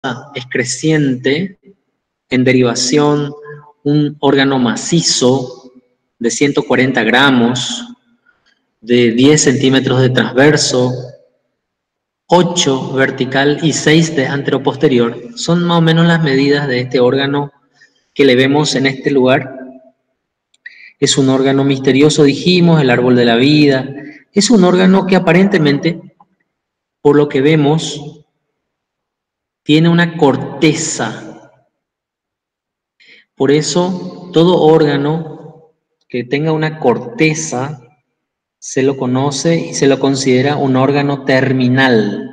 es creciente, en derivación, un órgano macizo de 140 gramos, de 10 centímetros de transverso, 8 vertical y 6 de anteroposterior. Son más o menos las medidas de este órgano que le vemos en este lugar. Es un órgano misterioso, dijimos, el árbol de la vida. Es un órgano que aparentemente, por lo que vemos, tiene una corteza. Por eso, todo órgano que tenga una corteza se lo conoce y se lo considera un órgano terminal.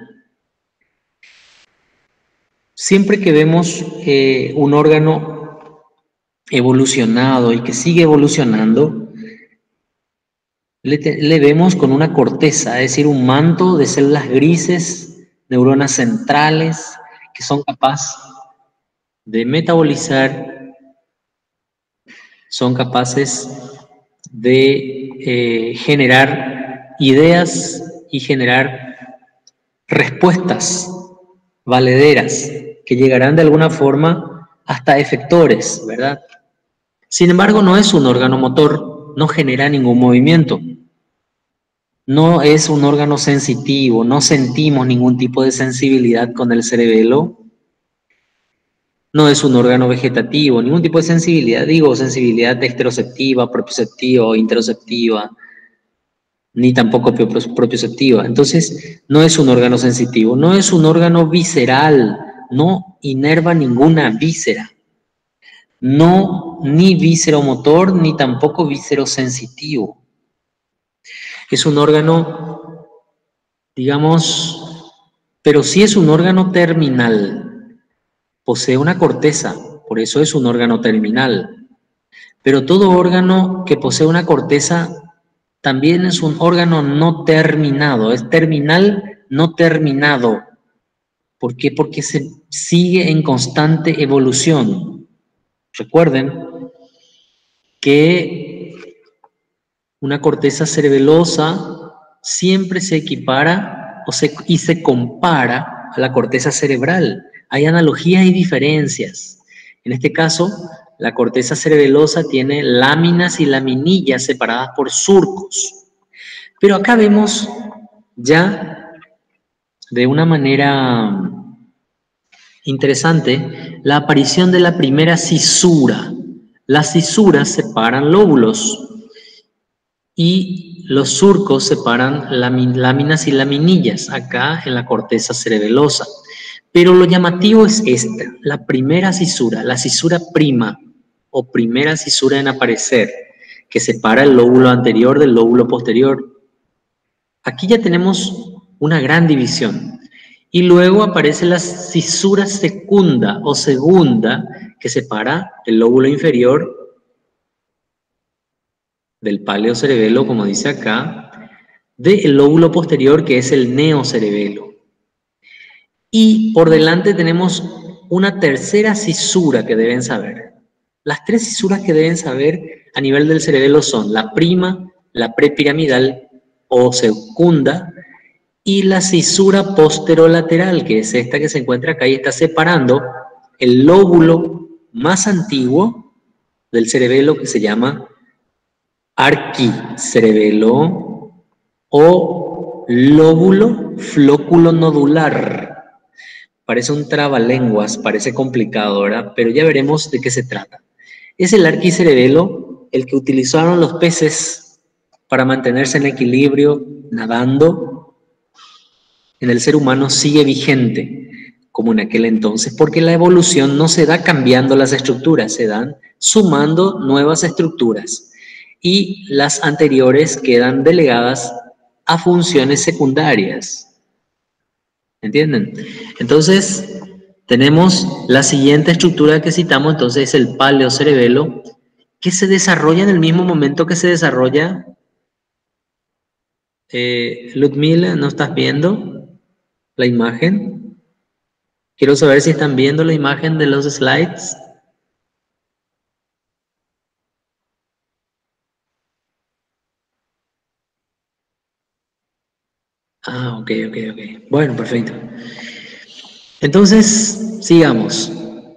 Siempre que vemos un órgano evolucionado y que sigue evolucionando, le vemos con una corteza, es decir, un manto de células grises, neuronas centrales, que son capaces de metabolizar, son capaces de generar ideas y generar respuestas valederas que llegarán de alguna forma hasta efectores, ¿verdad? Sin embargo, no es un órgano motor, no genera ningún movimiento. No es un órgano sensitivo, no sentimos ningún tipo de sensibilidad con el cerebelo. No es un órgano vegetativo, ningún tipo de sensibilidad, digo, sensibilidad exteroceptiva, propioceptiva o interoceptiva, ni tampoco propioceptiva. Entonces, no es un órgano sensitivo, no es un órgano visceral, no inerva ninguna víscera. No, ni visceromotor, ni tampoco viscerosensitivo. Es un órgano, digamos, pero sí es un órgano terminal. Posee una corteza, por eso es un órgano terminal. Pero todo órgano que posee una corteza también es un órgano no terminado, es terminal no terminado. ¿Por qué? Porque se sigue en constante evolución. Recuerden que una corteza cerebelosa siempre se equipara y se compara a la corteza cerebral. Hay analogías y diferencias. En este caso, la corteza cerebelosa tiene láminas y laminillas separadas por surcos. Pero acá vemos ya de una manera interesante la aparición de la primera cisura. Las cisuras separan lóbulos y los surcos separan láminas y laminillas acá en la corteza cerebelosa. Pero lo llamativo es esta, la primera cisura, la cisura prima o primera cisura en aparecer, que separa el lóbulo anterior del lóbulo posterior. Aquí ya tenemos una gran división. Y luego aparece la cisura secunda o segunda, que separa el lóbulo inferior del paleocerebelo, como dice acá, del lóbulo posterior, que es el neocerebelo. Y por delante tenemos una tercera cisura que deben saber. Las tres cisuras que deben saber a nivel del cerebelo son la prima, la prepiramidal o secunda, y la cisura posterolateral, que es esta que se encuentra acá y está separando el lóbulo más antiguo del cerebelo, que se llama arquicerebelo o lóbulo flóculo nodular. Parece un trabalenguas, parece complicado, ¿verdad? Pero ya veremos de qué se trata. Es el arquicerebelo el que utilizaron los peces para mantenerse en equilibrio nadando. En el ser humano sigue vigente como en aquel entonces, porque la evolución no se da cambiando las estructuras, se dan sumando nuevas estructuras y las anteriores quedan delegadas a funciones secundarias. ¿Entienden? Entonces, tenemos la siguiente estructura que citamos, entonces es el paleocerebelo, que se desarrolla en el mismo momento que se desarrolla. Ludmila, ¿no estás viendo la imagen? Quiero saber si están viendo la imagen de los slides. Ah, ok. Bueno, perfecto. Entonces, sigamos.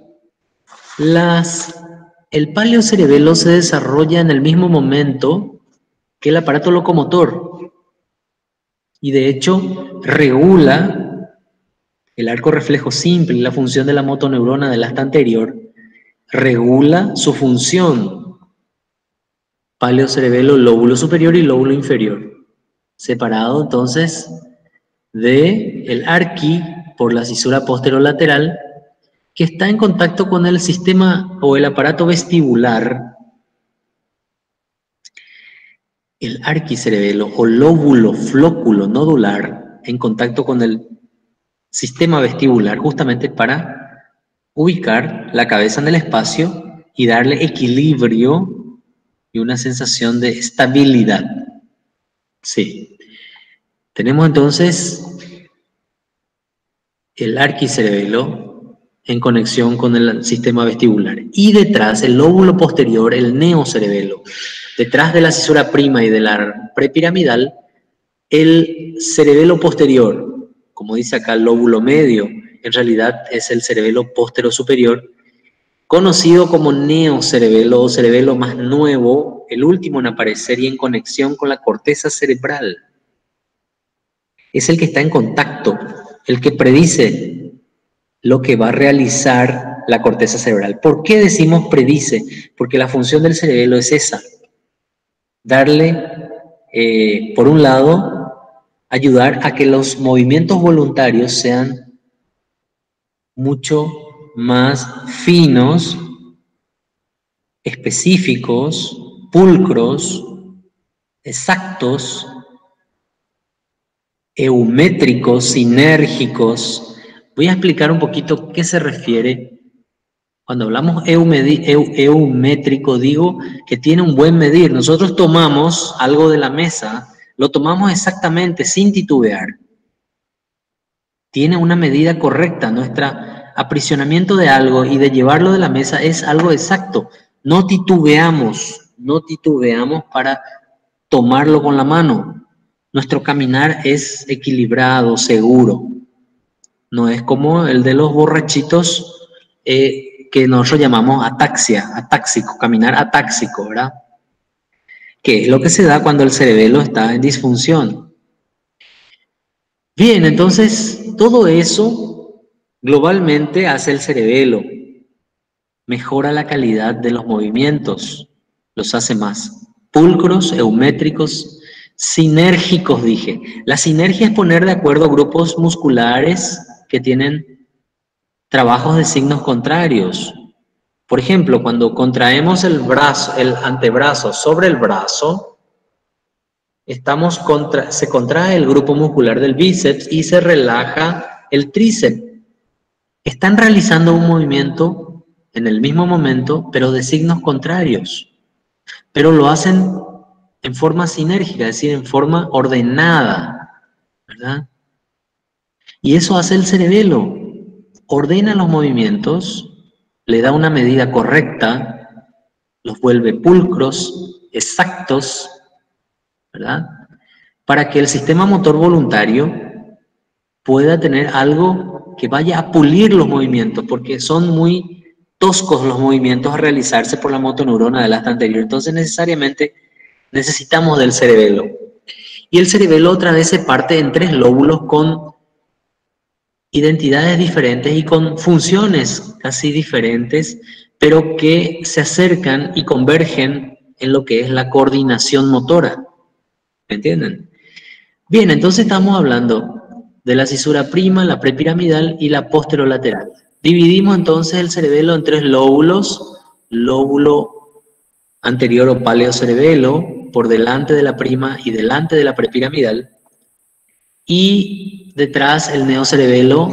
El paleocerebelo se desarrolla en el mismo momento que el aparato locomotor y de hecho regula el arco reflejo simple y la función de la motoneurona del asta anterior, regula su función. Paleocerebelo, lóbulo superior y lóbulo inferior, separado entonces del arqui por la cisura posterolateral, que está en contacto con el sistema o el aparato vestibular. El arquicerebelo o lóbulo flóculo nodular en contacto con el sistema vestibular, justamente para ubicar la cabeza en el espacio y darle equilibrio y una sensación de estabilidad. Sí. Tenemos entonces el arquicerebelo en conexión con el sistema vestibular. Y detrás, el lóbulo posterior, el neocerebelo. Detrás de la cisura prima y de la prepiramidal, el cerebelo posterior, como dice acá el lóbulo medio, en realidad es el cerebelo postero superior, conocido como neocerebelo o cerebelo más nuevo, el último en aparecer y en conexión con la corteza cerebral. Es el que está en contacto, el que predice lo que va a realizar la corteza cerebral. ¿Por qué decimos predice? Porque la función del cerebelo es esa, darle, por un lado, ayudar a que los movimientos voluntarios sean mucho más finos, específicos, pulcros, exactos, eumétricos, sinérgicos. Voy a explicar un poquito qué se refiere. Cuando hablamos eumétrico, digo que tiene un buen medir. Nosotros tomamos algo de la mesa, lo tomamos exactamente, sin titubear. Tiene una medida correcta. Nuestro aprisionamiento de algo y de llevarlo de la mesa es algo exacto. No titubeamos para tomarlo con la mano. Nuestro caminar es equilibrado, seguro. No es como el de los borrachitos que nosotros llamamos ataxia, atáxico, caminar atáxico, ¿verdad? Que es lo que se da cuando el cerebelo está en disfunción. Bien, entonces todo eso globalmente hace el cerebelo. Mejora la calidad de los movimientos, los hace más pulcros, eumétricos, sinérgicos, dije. La sinergia es poner de acuerdo grupos musculares que tienen trabajos de signos contrarios. Por ejemplo, cuando contraemos el brazo, el antebrazo sobre el brazo, se contrae el grupo muscular del bíceps y se relaja el tríceps. Están realizando un movimiento en el mismo momento, pero de signos contrarios. Pero lo hacen en forma sinérgica, es decir, en forma ordenada, ¿verdad? Y eso hace el cerebelo. Ordena los movimientos, le da una medida correcta, los vuelve pulcros, exactos, ¿verdad? Para que el sistema motor voluntario pueda tener algo que vaya a pulir los movimientos, porque son muy toscos los movimientos a realizarse por la motoneurona del asta anterior. Entonces necesariamente necesitamos del cerebelo. Y el cerebelo otra vez se parte en 3 lóbulos con identidades diferentes y con funciones casi diferentes, pero que se acercan y convergen en lo que es la coordinación motora. ¿Me entienden? Bien, entonces estamos hablando de la cisura prima, la prepiramidal y la posterolateral. Dividimos entonces el cerebelo en 3 lóbulos, lóbulo anterior o paleocerebelo, por delante de la prima y delante de la prepiramidal, y detrás el neocerebelo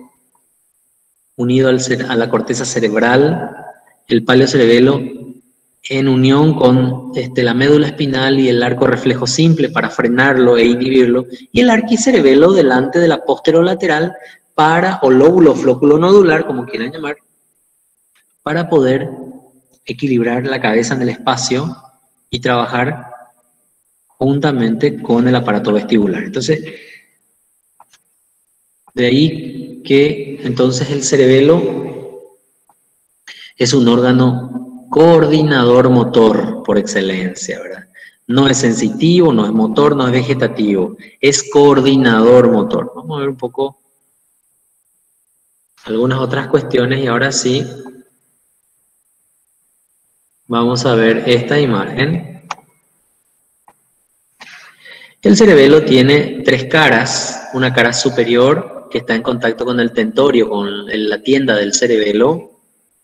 unido a la corteza cerebral, el paleocerebelo en unión con la médula espinal y el arco reflejo simple para frenarlo e inhibirlo, y el arquicerebelo delante de la posterolateral o lóbulo flóculo nodular, como quieran llamar, para poder equilibrar la cabeza en el espacio y trabajar juntamente con el aparato vestibular. Entonces, de ahí que entonces el cerebelo es un órgano coordinador motor por excelencia, ¿verdad? No es sensitivo, no es motor, no es vegetativo, es coordinador motor. Vamos a ver un poco algunas otras cuestiones y ahora sí vamos a ver esta imagen. El cerebelo tiene tres caras, una cara superior que está en contacto con el tentorio, con la tienda del cerebelo.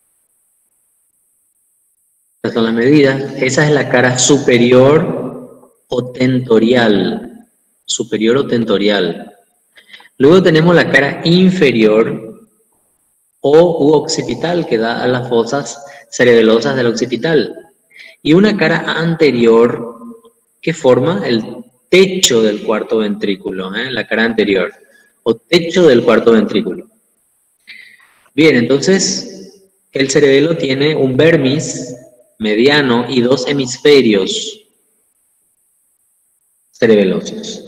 Estas son las medidas. Esa es la cara superior o tentorial. Superior o tentorial. Luego tenemos la cara inferior u occipital, que da a las fosas cerebelosas del occipital. Y una cara anterior que forma el techo del cuarto ventrículo, la cara anterior, o techo del cuarto ventrículo. Bien, entonces el cerebelo tiene un vermis mediano y dos hemisferios cerebelosos.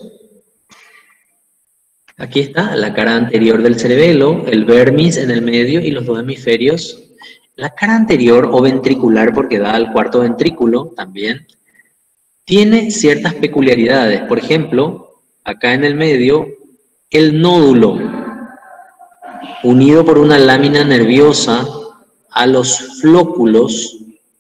Aquí está la cara anterior del cerebelo, el vermis en el medio y los dos hemisferios. La cara anterior o ventricular, porque da al cuarto ventrículo también, tiene ciertas peculiaridades. Por ejemplo, acá en el medio, el nódulo, unido por una lámina nerviosa a los flóculos,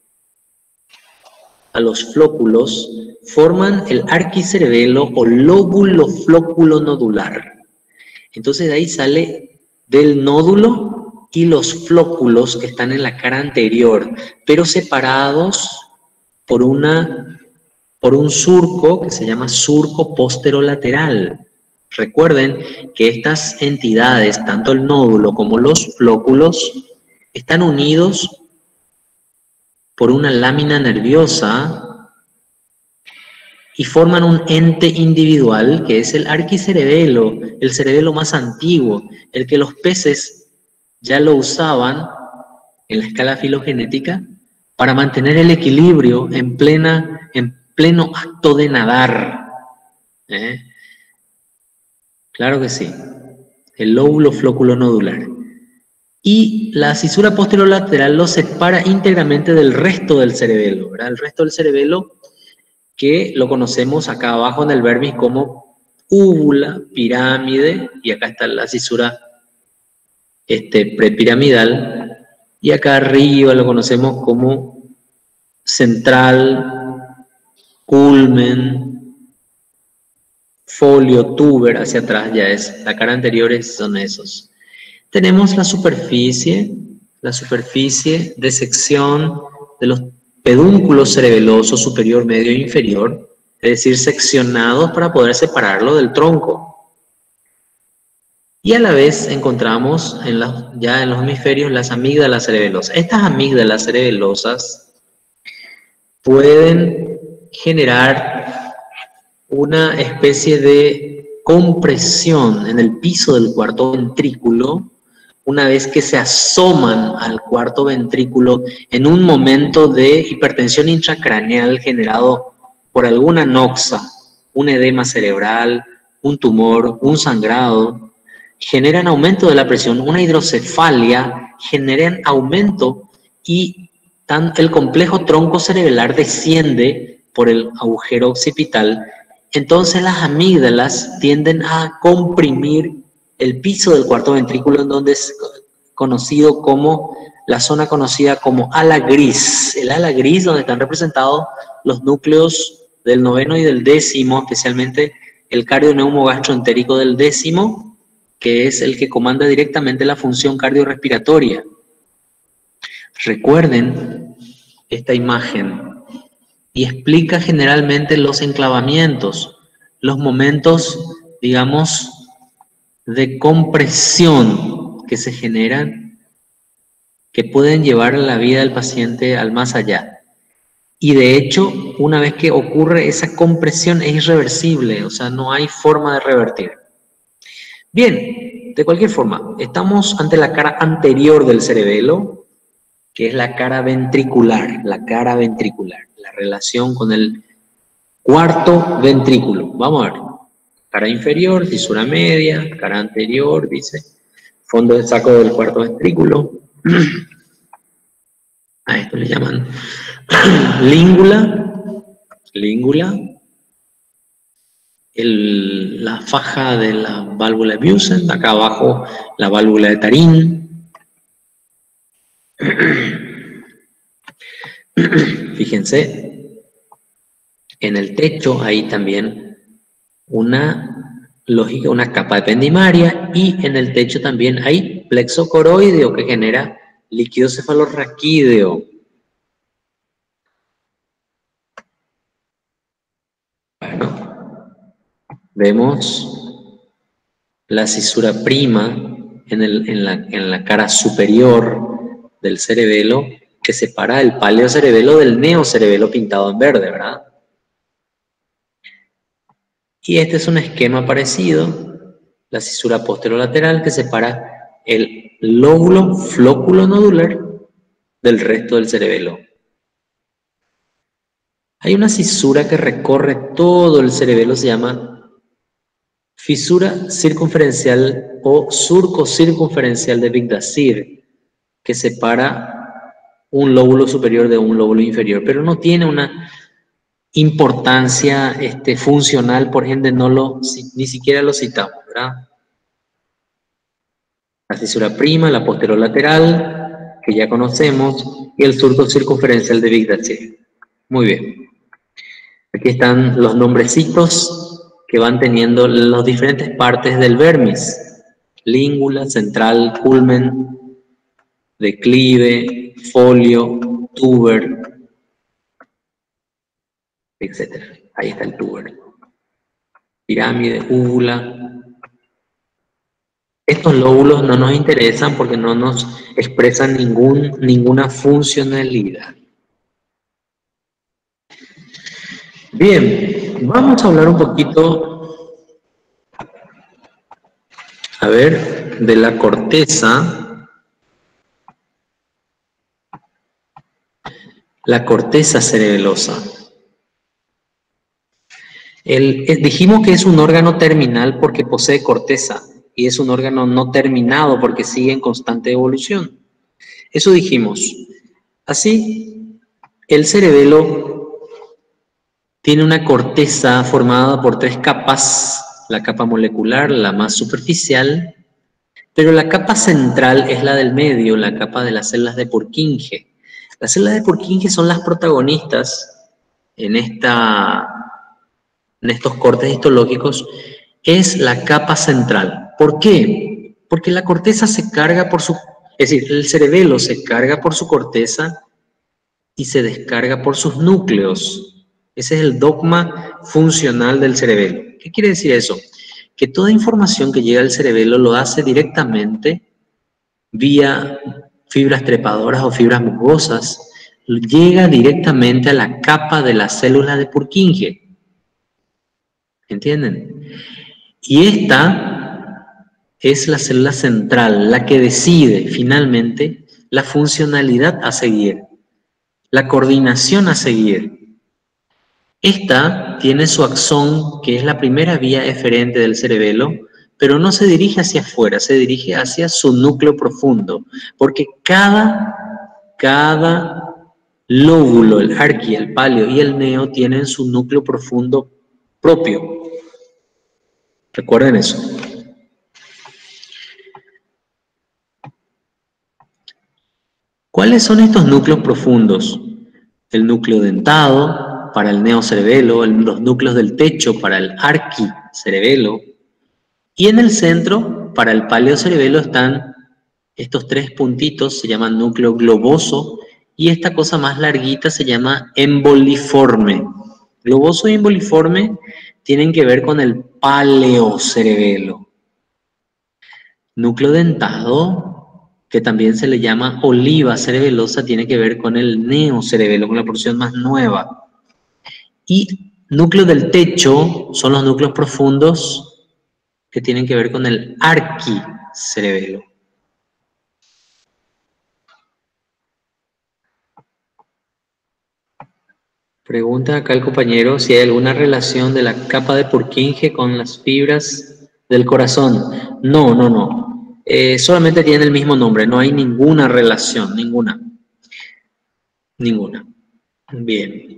forman el arquicerebelo o lóbulo flóculo nodular. Entonces de ahí sale del nódulo y los flóculos que están en la cara anterior, pero separados por un surco que se llama surco posterolateral. Recuerden que estas entidades, tanto el nódulo como los flóculos, están unidos por una lámina nerviosa y forman un ente individual que es el arquicerebelo, el cerebelo más antiguo, el que los peces ya lo usaban en la escala filogenética para mantener el equilibrio en pleno acto de nadar. Claro que sí, el lóbulo flóculo nodular. Y la cisura posterolateral lo separa íntegramente del resto del cerebelo, ¿verdad? El resto del cerebelo que lo conocemos acá abajo en el vermis como úvula, pirámide, y acá está la cisura prepiramidal, y acá arriba lo conocemos como central, culmen, folio, tuber, hacia atrás ya es, la cara anterior son esos. Tenemos la superficie de sección de los pedúnculos cerebelosos superior, medio e inferior, es decir, seccionados para poder separarlo del tronco. Y a la vez encontramos ya en los hemisferios las amígdalas cerebelosas. Estas amígdalas cerebelosas pueden generar una especie de compresión en el piso del cuarto ventrículo una vez que se asoman al cuarto ventrículo en un momento de hipertensión intracraneal generado por alguna noxa, un edema cerebral, un tumor, un sangrado, generan aumento de la presión, una hidrocefalia, generan aumento y el complejo tronco cerebelar desciende por el agujero occipital. Entonces las amígdalas tienden a comprimir el piso del cuarto ventrículo, en donde es conocido como, la zona conocida como ala gris. El ala gris, donde están representados los núcleos del noveno y del décimo, especialmente el cardioneumogastroentérico del décimo, que es el que comanda directamente la función cardiorrespiratoria. Recuerden esta imagen y explica generalmente los enclavamientos, los momentos, digamos, de compresión que se generan, que pueden llevar la vida del paciente al más allá. Y de hecho, una vez que ocurre esa compresión es irreversible, o sea, no hay forma de revertir. Bien, de cualquier forma, estamos ante la cara anterior del cerebelo, que es la cara ventricular, la relación con el cuarto ventrículo. Vamos a ver. Cara inferior, fisura media, cara anterior, dice, fondo de saco del cuarto ventrículo. A esto le llaman língula. La faja de la válvula de Busen, acá abajo la válvula de Tarín. Fíjense, en el techo hay también una capa ependimaria, y en el techo también hay plexo coroideo que genera líquido cefalorraquídeo. Bueno, vemos la cisura prima en la cara superior del cerebelo, que separa el paleocerebelo del neocerebelo pintado en verde, ¿verdad? Y este es un esquema parecido, la cisura posterolateral que separa el lóbulo flóculo nodular del resto del cerebelo. Hay una cisura que recorre todo el cerebelo, se llama fisura circunferencial o surco circunferencial de Bigdasir, que separa un lóbulo superior de un lóbulo inferior, pero no tiene una importancia funcional, por ende ni siquiera lo citamos, ¿verdad? La cisura prima, la posterolateral, que ya conocemos, y el surco circunferencial de Bigdasir. Muy bien. Aquí están los nombrecitos que van teniendo las diferentes partes del vermis: língula, central, culmen, declive, folio, tuber, etc. Ahí está el tuber. Pirámide, úvula. Estos lóbulos no nos interesan porque no nos expresan ninguna funcionalidad. Bien, vamos a hablar un poquito, a ver, de la corteza. La corteza cerebelosa. Dijimos que es un órgano terminal porque posee corteza, y es un órgano no terminado porque sigue en constante evolución. Eso dijimos. Así, el cerebelo tiene una corteza formada por 3 capas: la capa molecular, la más superficial, pero la capa central es la del medio, la capa de las células de Purkinje. Las células de Purkinje son las protagonistas en estos cortes histológicos. Es la capa central. ¿Por qué? Porque la corteza se carga es decir, el cerebelo se carga por su corteza y se descarga por sus núcleos. Ese es el dogma funcional del cerebelo. ¿Qué quiere decir eso? Que toda información que llega al cerebelo lo hace directamente vía fibras trepadoras o fibras musgosas, llega directamente a la capa de la célula de Purkinje. ¿Entienden? Y esta es la célula central, la que decide finalmente la funcionalidad a seguir, la coordinación a seguir. Esta tiene su axón, que es la primera vía eferente del cerebelo, pero no se dirige hacia afuera, se dirige hacia su núcleo profundo, porque cada lóbulo, el arqui, el paleo y el neo, tienen su núcleo profundo propio. Recuerden eso. ¿Cuáles son estos núcleos profundos? El núcleo dentado para el neocerebelo, los núcleos del techo para el arquicerebelo, y en el centro, para el paleocerebelo, están estos 3 puntitos, se llaman núcleo globoso, y esta cosa más larguita se llama emboliforme. Globoso y emboliforme tienen que ver con el paleocerebelo. Núcleo dentado, que también se le llama oliva cerebelosa, tiene que ver con el neocerebelo, con la porción más nueva. Y núcleo del techo son los núcleos profundos que tienen que ver con el arquicerebelo. Pregunta acá el compañero si hay alguna relación de la capa de Purkinje con las fibras del corazón. No. solamente tienen el mismo nombre, no hay ninguna relación, ninguna. Bien.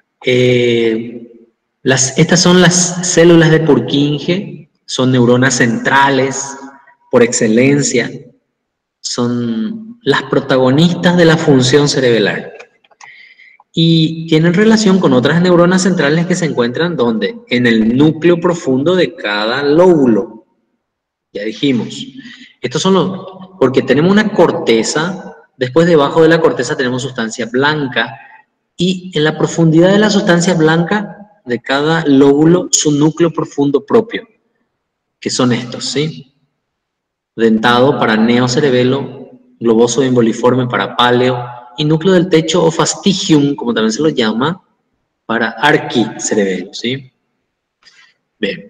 Estas son las células de Purkinje, son neuronas centrales por excelencia, son las protagonistas de la función cerebelar. Y tienen relación con otras neuronas centrales que se encuentran ¿dónde? En el núcleo profundo de cada lóbulo. Ya dijimos. Estos son los, porque tenemos una corteza, después debajo de la corteza tenemos sustancia blanca, y en la profundidad de la sustancia blanca de cada lóbulo, su núcleo profundo propio, que son estos, ¿sí? Dentado para neocerebelo, globoso imboliforme para páleo, y núcleo del techo o fastigium, como también se lo llama, para arquicerebelo, ¿sí? Bien.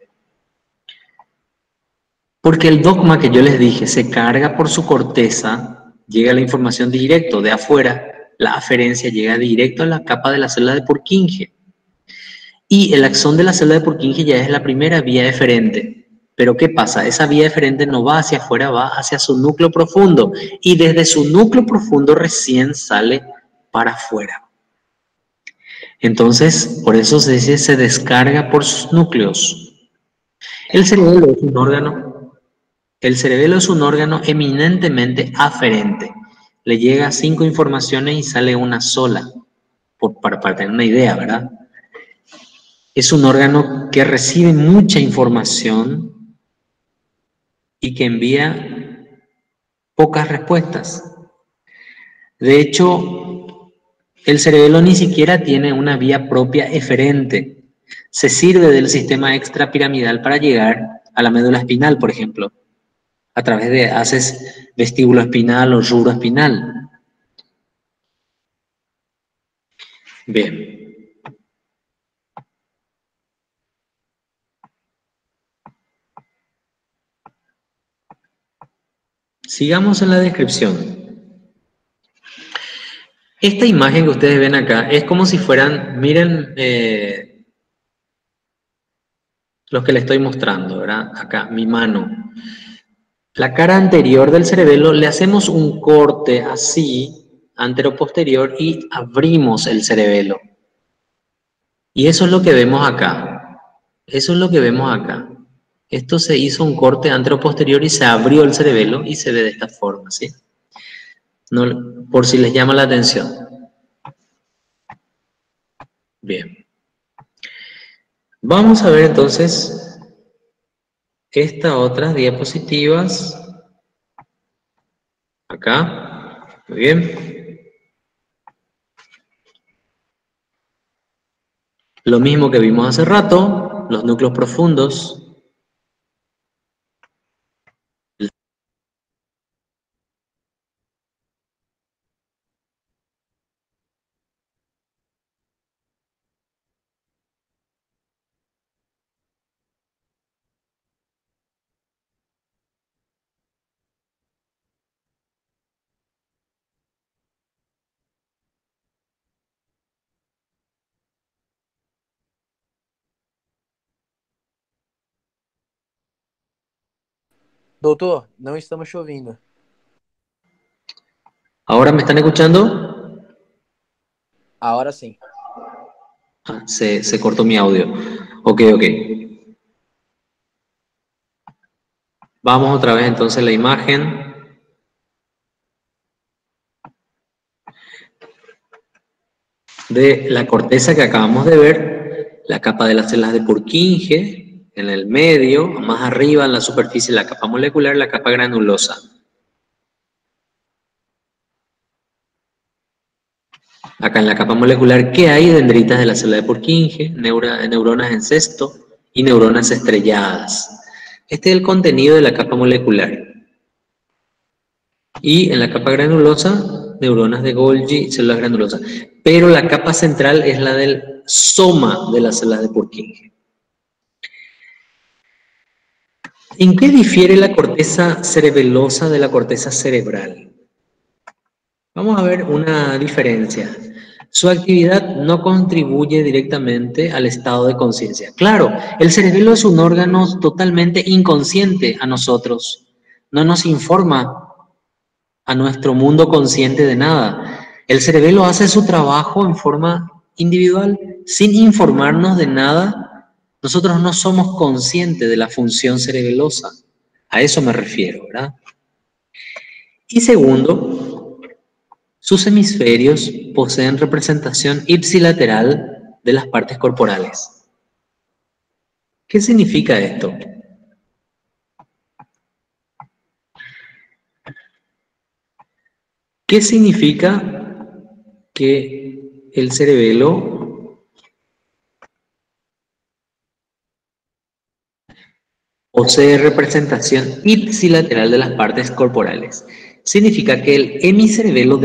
Porque el dogma que yo les dije se carga por su corteza, llega la información directo de afuera, la aferencia llega directo a la capa de la célula de Purkinje. Y el axón de la célula de Purkinje ya es la primera vía eferente. Pero ¿qué pasa? Esa vía eferente no va hacia afuera, va hacia su núcleo profundo. Y desde su núcleo profundo recién sale para afuera. Entonces, por eso se dice se descarga por sus núcleos. El cerebelo es un órgano. El cerebelo es un órgano eminentemente aferente. Le llega 5 informaciones y sale una sola, para tener una idea, ¿verdad? Es un órgano que recibe mucha información y que envía pocas respuestas. De hecho, el cerebelo ni siquiera tiene una vía propia eferente. Se sirve del sistema extrapiramidal para llegar a la médula espinal, por ejemplo, a través de haces vestíbulo espinal o rubro espinal. Bien. Sigamos en la descripción. Esta imagen que ustedes ven acá es como si fueran, miren los que les estoy mostrando, ¿verdad? Acá, mi mano. La cara anterior del cerebelo le hacemos un corte así, antero-posterior, y abrimos el cerebelo. Y eso es lo que vemos acá. Eso es lo que vemos acá. Esto se hizo un corte antero-posterior y se abrió el cerebelo y se ve de esta forma, ¿sí? No, por si les llama la atención. Bien. Vamos a ver entonces estas otras diapositivas. Acá. Muy bien. Lo mismo que vimos hace rato, los núcleos profundos. Doutor, não estamos te ouvindo. ¿Ahora me están escuchando? Ahora sim. Ah, se cortó mi audio. Ok. Vamos otra vez entonces a la imagen. De la corteza que acabamos de ver, la capa de las células de Purkinje, en el medio, más arriba en la superficie, la capa molecular, la capa granulosa. Acá en la capa molecular, ¿qué hay? Dendritas de la célula de Purkinje, neuronas en cesto y neuronas estrelladas. Este es el contenido de la capa molecular. Y en la capa granulosa, neuronas de Golgi, células granulosas. Pero la capa central es la del soma de las células de Purkinje. ¿En qué difiere la corteza cerebelosa de la corteza cerebral? Vamos a ver una diferencia. Su actividad no contribuye directamente al estado de conciencia. Claro, el cerebelo es un órgano totalmente inconsciente a nosotros. no nos informa a nuestro mundo consciente de nada. El cerebelo hace su trabajo en forma individual, sin informarnos de nada. Nosotros no somos conscientes de la función cerebelosa. A eso me refiero, ¿verdad? Y segundo, sus hemisferios poseen representación ipsilateral de las partes corporales. ¿Qué significa esto? ¿Qué significa que el cerebelo posee representación ipsilateral de las partes corporales? Significa que el hemicerebelo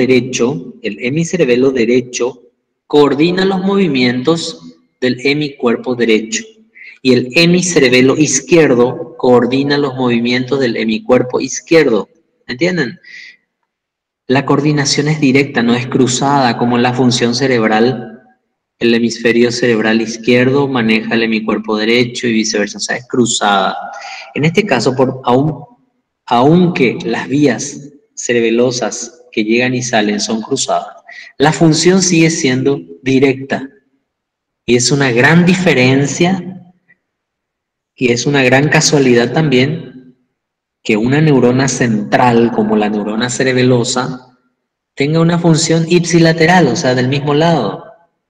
derecho coordina los movimientos del hemicuerpo derecho y el hemicerebelo izquierdo coordina los movimientos del hemicuerpo izquierdo. ¿Entienden? La coordinación es directa, no es cruzada como en la función cerebral. El hemisferio cerebral izquierdo maneja el hemicuerpo derecho y viceversa, o sea, es cruzada. En este caso, aunque las vías cerebelosas que llegan y salen son cruzadas, la función sigue siendo directa. Y es una gran diferencia y es una gran casualidad también que una neurona central como la neurona cerebelosa tenga una función ipsilateral, o sea, del mismo lado.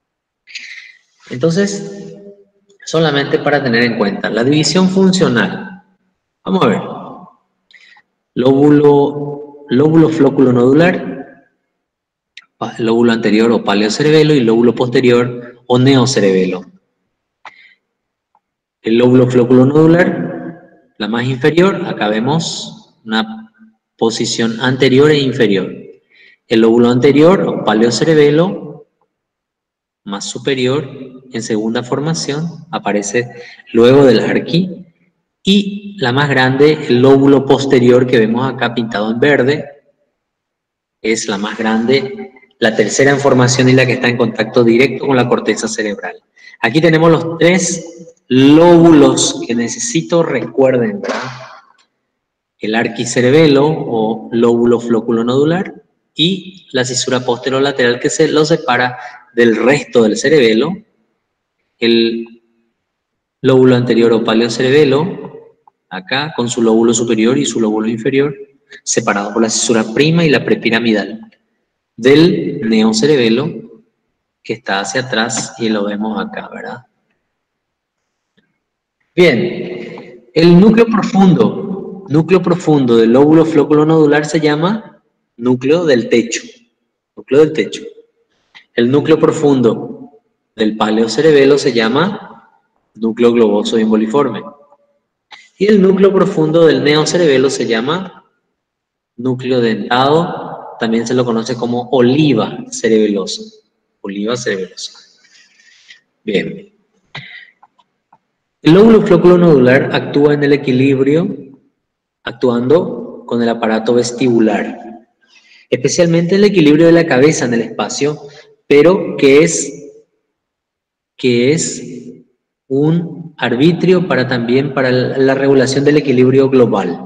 Entonces, solamente para tener en cuenta, la división funcional. Vamos a ver. Lóbulo flóculo nodular, lóbulo anterior o paleocerebelo y lóbulo posterior o neocerebelo. El lóbulo flóculo nodular, la más inferior, acá vemos una posición anterior e inferior. El lóbulo anterior o paleocerebelo, más superior, en segunda formación, aparece luego del arquí. Y la más grande, el lóbulo posterior que vemos acá pintado en verde, es la más grande, la tercera en formación y la que está en contacto directo con la corteza cerebral. Aquí tenemos los tres lóbulos que necesito recuerden, ¿verdad? El arquicerebelo o lóbulo flóculo nodular y la cisura posterolateral que se lo separa del resto del cerebelo, el lóbulo anterior o paleocerebelo, acá con su lóbulo superior y su lóbulo inferior, separado por la cisura prima y la prepiramidal, del neocerebelo que está hacia atrás y lo vemos acá, ¿verdad? Bien, el núcleo profundo del lóbulo flóculo nodular se llama núcleo del techo. Núcleo del techo. El núcleo profundo del paleocerebelo se llama núcleo globoso imboliforme. Y el núcleo profundo del neocerebelo se llama núcleo dentado, también se lo conoce como oliva cerebelosa. Oliva cerebelosa. Bien. El lóbulo flóculo nodular actúa en el equilibrio, actuando con el aparato vestibular, especialmente el equilibrio de la cabeza en el espacio, pero que es un arbitrio también para la regulación del equilibrio global,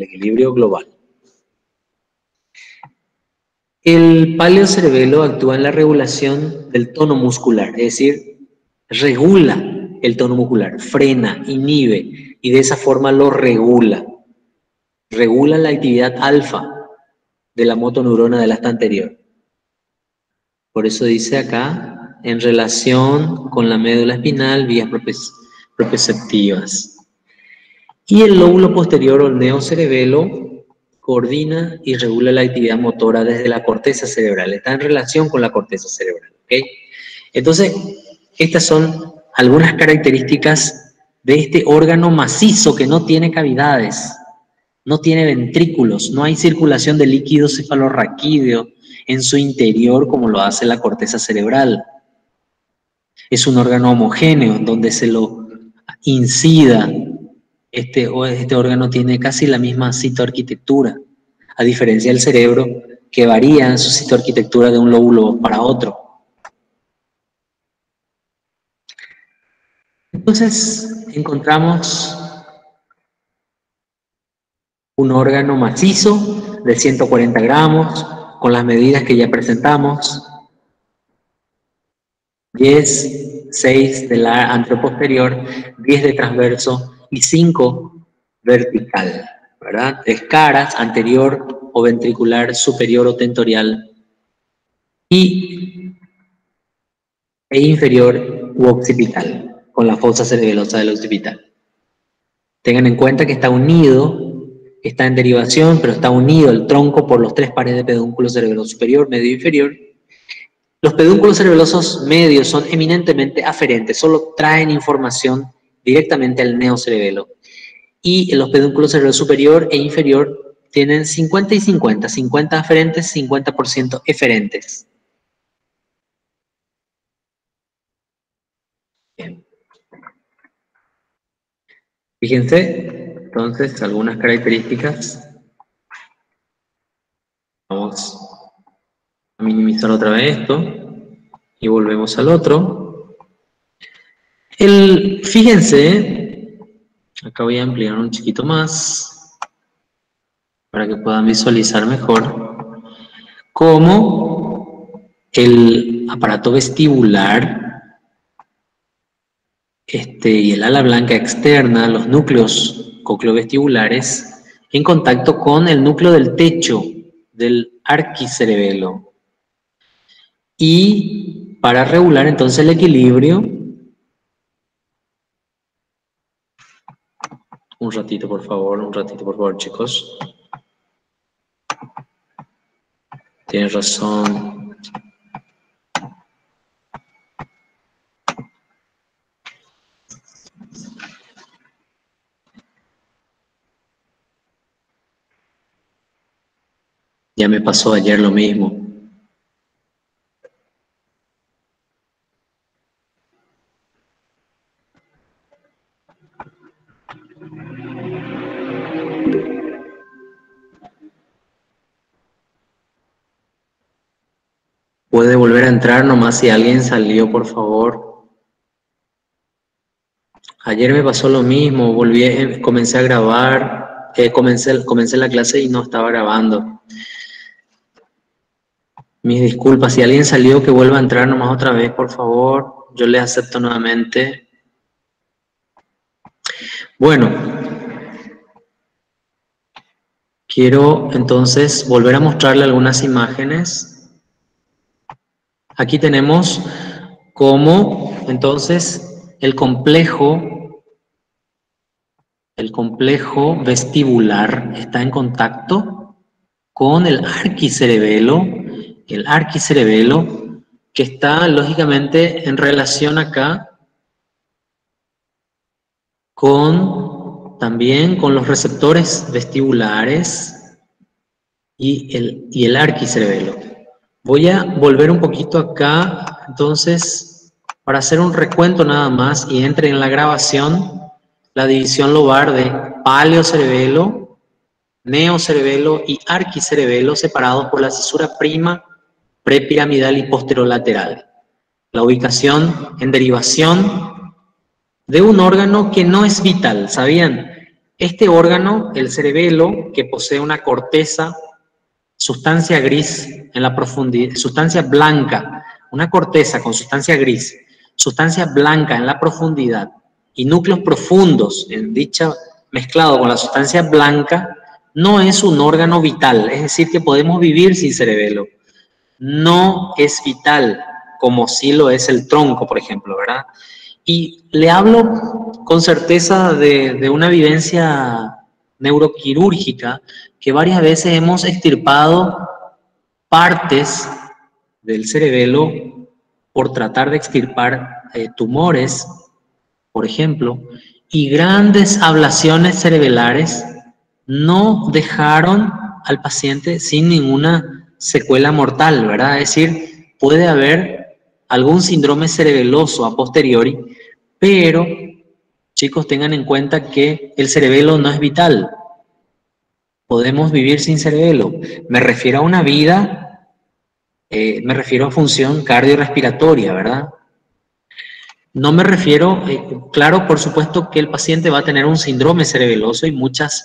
El paleocerebelo actúa en la regulación del tono muscular, es decir, regula el tono muscular, frena, inhibe y de esa forma lo regula. Regula la actividad alfa de la motoneurona del asta anterior. Por eso dice acá, en relación con la médula espinal, vías proprioceptivas. Y el lóbulo posterior o el neocerebelo coordina y regula la actividad motora desde la corteza cerebral. Está en relación con la corteza cerebral. ¿Okay? Entonces, estas son algunas características de este órgano macizo que no tiene cavidades, no tiene ventrículos, no hay circulación de líquido cefalorraquídeo en su interior como lo hace la corteza cerebral. Es un órgano homogéneo donde se lo incida. Este órgano tiene casi la misma citoarquitectura, a diferencia del cerebro que varía en su citoarquitectura de un lóbulo para otro. Entonces encontramos Un órgano macizo de 140 gramos, con las medidas que ya presentamos. 10, 6 de la anteroposterior, 10 de transverso y 5 vertical, ¿verdad? 3 caras, anterior o ventricular, superior o tentorial, e inferior u occipital, con la fosa cerebelosa del occipital. Tengan en cuenta que está unido, está en derivación, pero está unido el tronco por los 3 pares de pedúnculo cerebeloso superior, medio e inferior. Los pedúnculos cerebelosos medios son eminentemente aferentes, solo traen información directamente al neocerebelo. Y los pedúnculos cerebelo superior e inferior tienen 50 y 50, 50 aferentes, 50% eferentes. Bien. Fíjense, entonces, algunas características. Vamos a minimizar otra vez esto y volvemos al otro. Fíjense, acá voy a ampliar un chiquito más para que puedan visualizar mejor cómo el aparato vestibular y el ala blanca externa, los núcleos cocleovestibulares, en contacto con el núcleo del techo del arquicerebelo. Y para regular entonces el equilibrio, un ratito por favor, chicos. Tienes razón. Ya me pasó ayer lo mismo. Puede volver a entrar nomás si alguien salió, por favor. Ayer me pasó lo mismo, comencé a grabar, comencé la clase y no estaba grabando. Mis disculpas, si alguien salió que vuelva a entrar nomás otra vez, por favor. Yo les acepto nuevamente. Bueno, quiero entonces volver a mostrarle algunas imágenes. Aquí tenemos cómo entonces el complejo vestibular está en contacto con el arquicerebelo que está lógicamente en relación acá también con los receptores vestibulares y el arquicerebelo. Voy a volver un poquito acá, entonces, para hacer un recuento nada más y entre en la grabación la división lobar de paleocerebelo, neocerebelo y arquicerebelo separados por la cisura prima, prepiramidal y posterolateral. La ubicación en derivación de un órgano que no es vital, ¿sabían? Este órgano, el cerebelo, que posee una corteza, sustancia gris en la profundidad, sustancia blanca, una corteza con sustancia gris, sustancia blanca en la profundidad y núcleos profundos en dicha mezclado con la sustancia blanca, no es un órgano vital, es decir, que podemos vivir sin cerebelo. No es vital, como sí lo es el tronco, por ejemplo, ¿verdad? Y le hablo con certeza de una vivencia neuroquirúrgica que varias veces hemos extirpado partes del cerebelo por tratar de extirpar tumores, por ejemplo, y grandes ablaciones cerebelares no dejaron al paciente sin ninguna secuela mortal, ¿verdad? Es decir, puede haber algún síndrome cerebeloso a posteriori, pero, chicos, tengan en cuenta que el cerebelo no es vital. Podemos vivir sin cerebelo. Me refiero a una vida, me refiero a función cardiorrespiratoria, ¿verdad? No me refiero, claro, por supuesto que el paciente va a tener un síndrome cerebeloso y muchas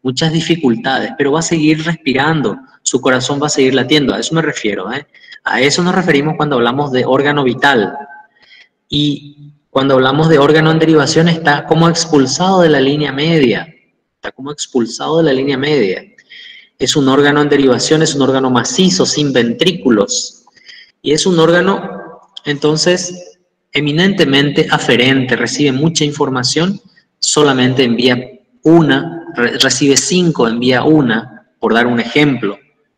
muchas dificultades, pero va a seguir respirando, su corazón va a seguir latiendo, a eso me refiero, ¿eh? A eso nos referimos cuando hablamos de órgano vital. Y cuando hablamos de órgano en derivación está como expulsado de la línea media, está como expulsado de la línea media. Es un órgano en derivación, es un órgano macizo, sin ventrículos, y es un órgano, entonces, eminentemente aferente, recibe mucha información, solamente envía una, recibe 5, envía una, por dar un ejemplo.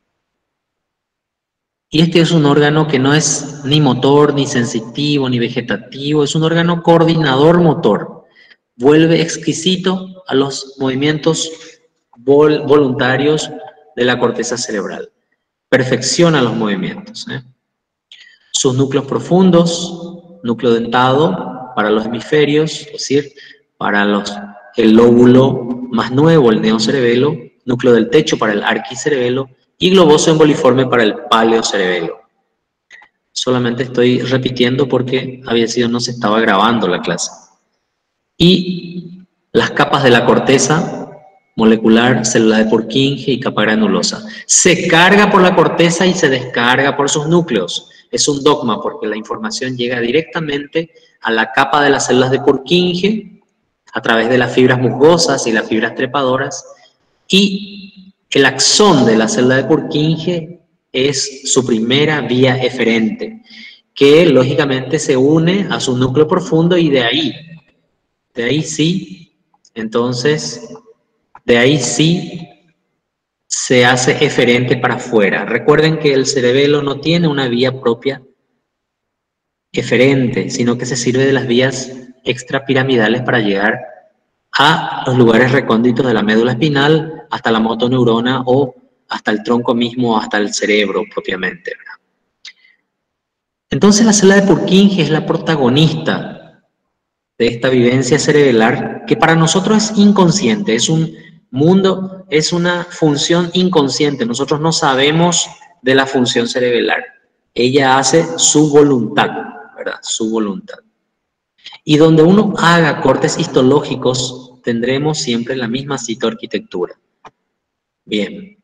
Y este es un órgano que no es ni motor, ni sensitivo, ni vegetativo, es un órgano coordinador motor. Vuelve exquisito a los movimientos voluntarios de la corteza cerebral. Perfecciona los movimientos, ¿eh? Sus núcleos profundos, núcleo dentado para los hemisferios, es decir, para el lóbulo más nuevo, el neocerebelo, núcleo del techo para el arquicerebelo, y globoso emboliforme para el paleocerebelo. Solamente estoy repitiendo porque no se estaba grabando la clase. Y las capas de la corteza molecular, célula de Purkinje y capa granulosa. Se carga por la corteza y se descarga por sus núcleos. Es un dogma porque la información llega directamente a la capa de las células de Purkinje a través de las fibras musgosas y las fibras trepadoras, y el axón de la célula de Purkinje es su primera vía eferente, que lógicamente se une a su núcleo profundo, y de ahí sí, entonces, de ahí sí se hace eferente para afuera. Recuerden que el cerebelo no tiene una vía propia eferente, sino que se sirve de las vías extrapiramidales para llegar a los lugares recónditos de la médula espinal, hasta la motoneurona o hasta el tronco mismo, hasta el cerebro propiamente, ¿verdad? Entonces la célula de Purkinje es la protagonista de esta vivencia cerebelar, que para nosotros es inconsciente, es un mundo, es una función inconsciente. Nosotros no sabemos de la función cerebelar. Ella hace su voluntad, ¿verdad? Su voluntad. Y donde uno haga cortes histológicos, tendremos siempre la misma citoarquitectura. Bien.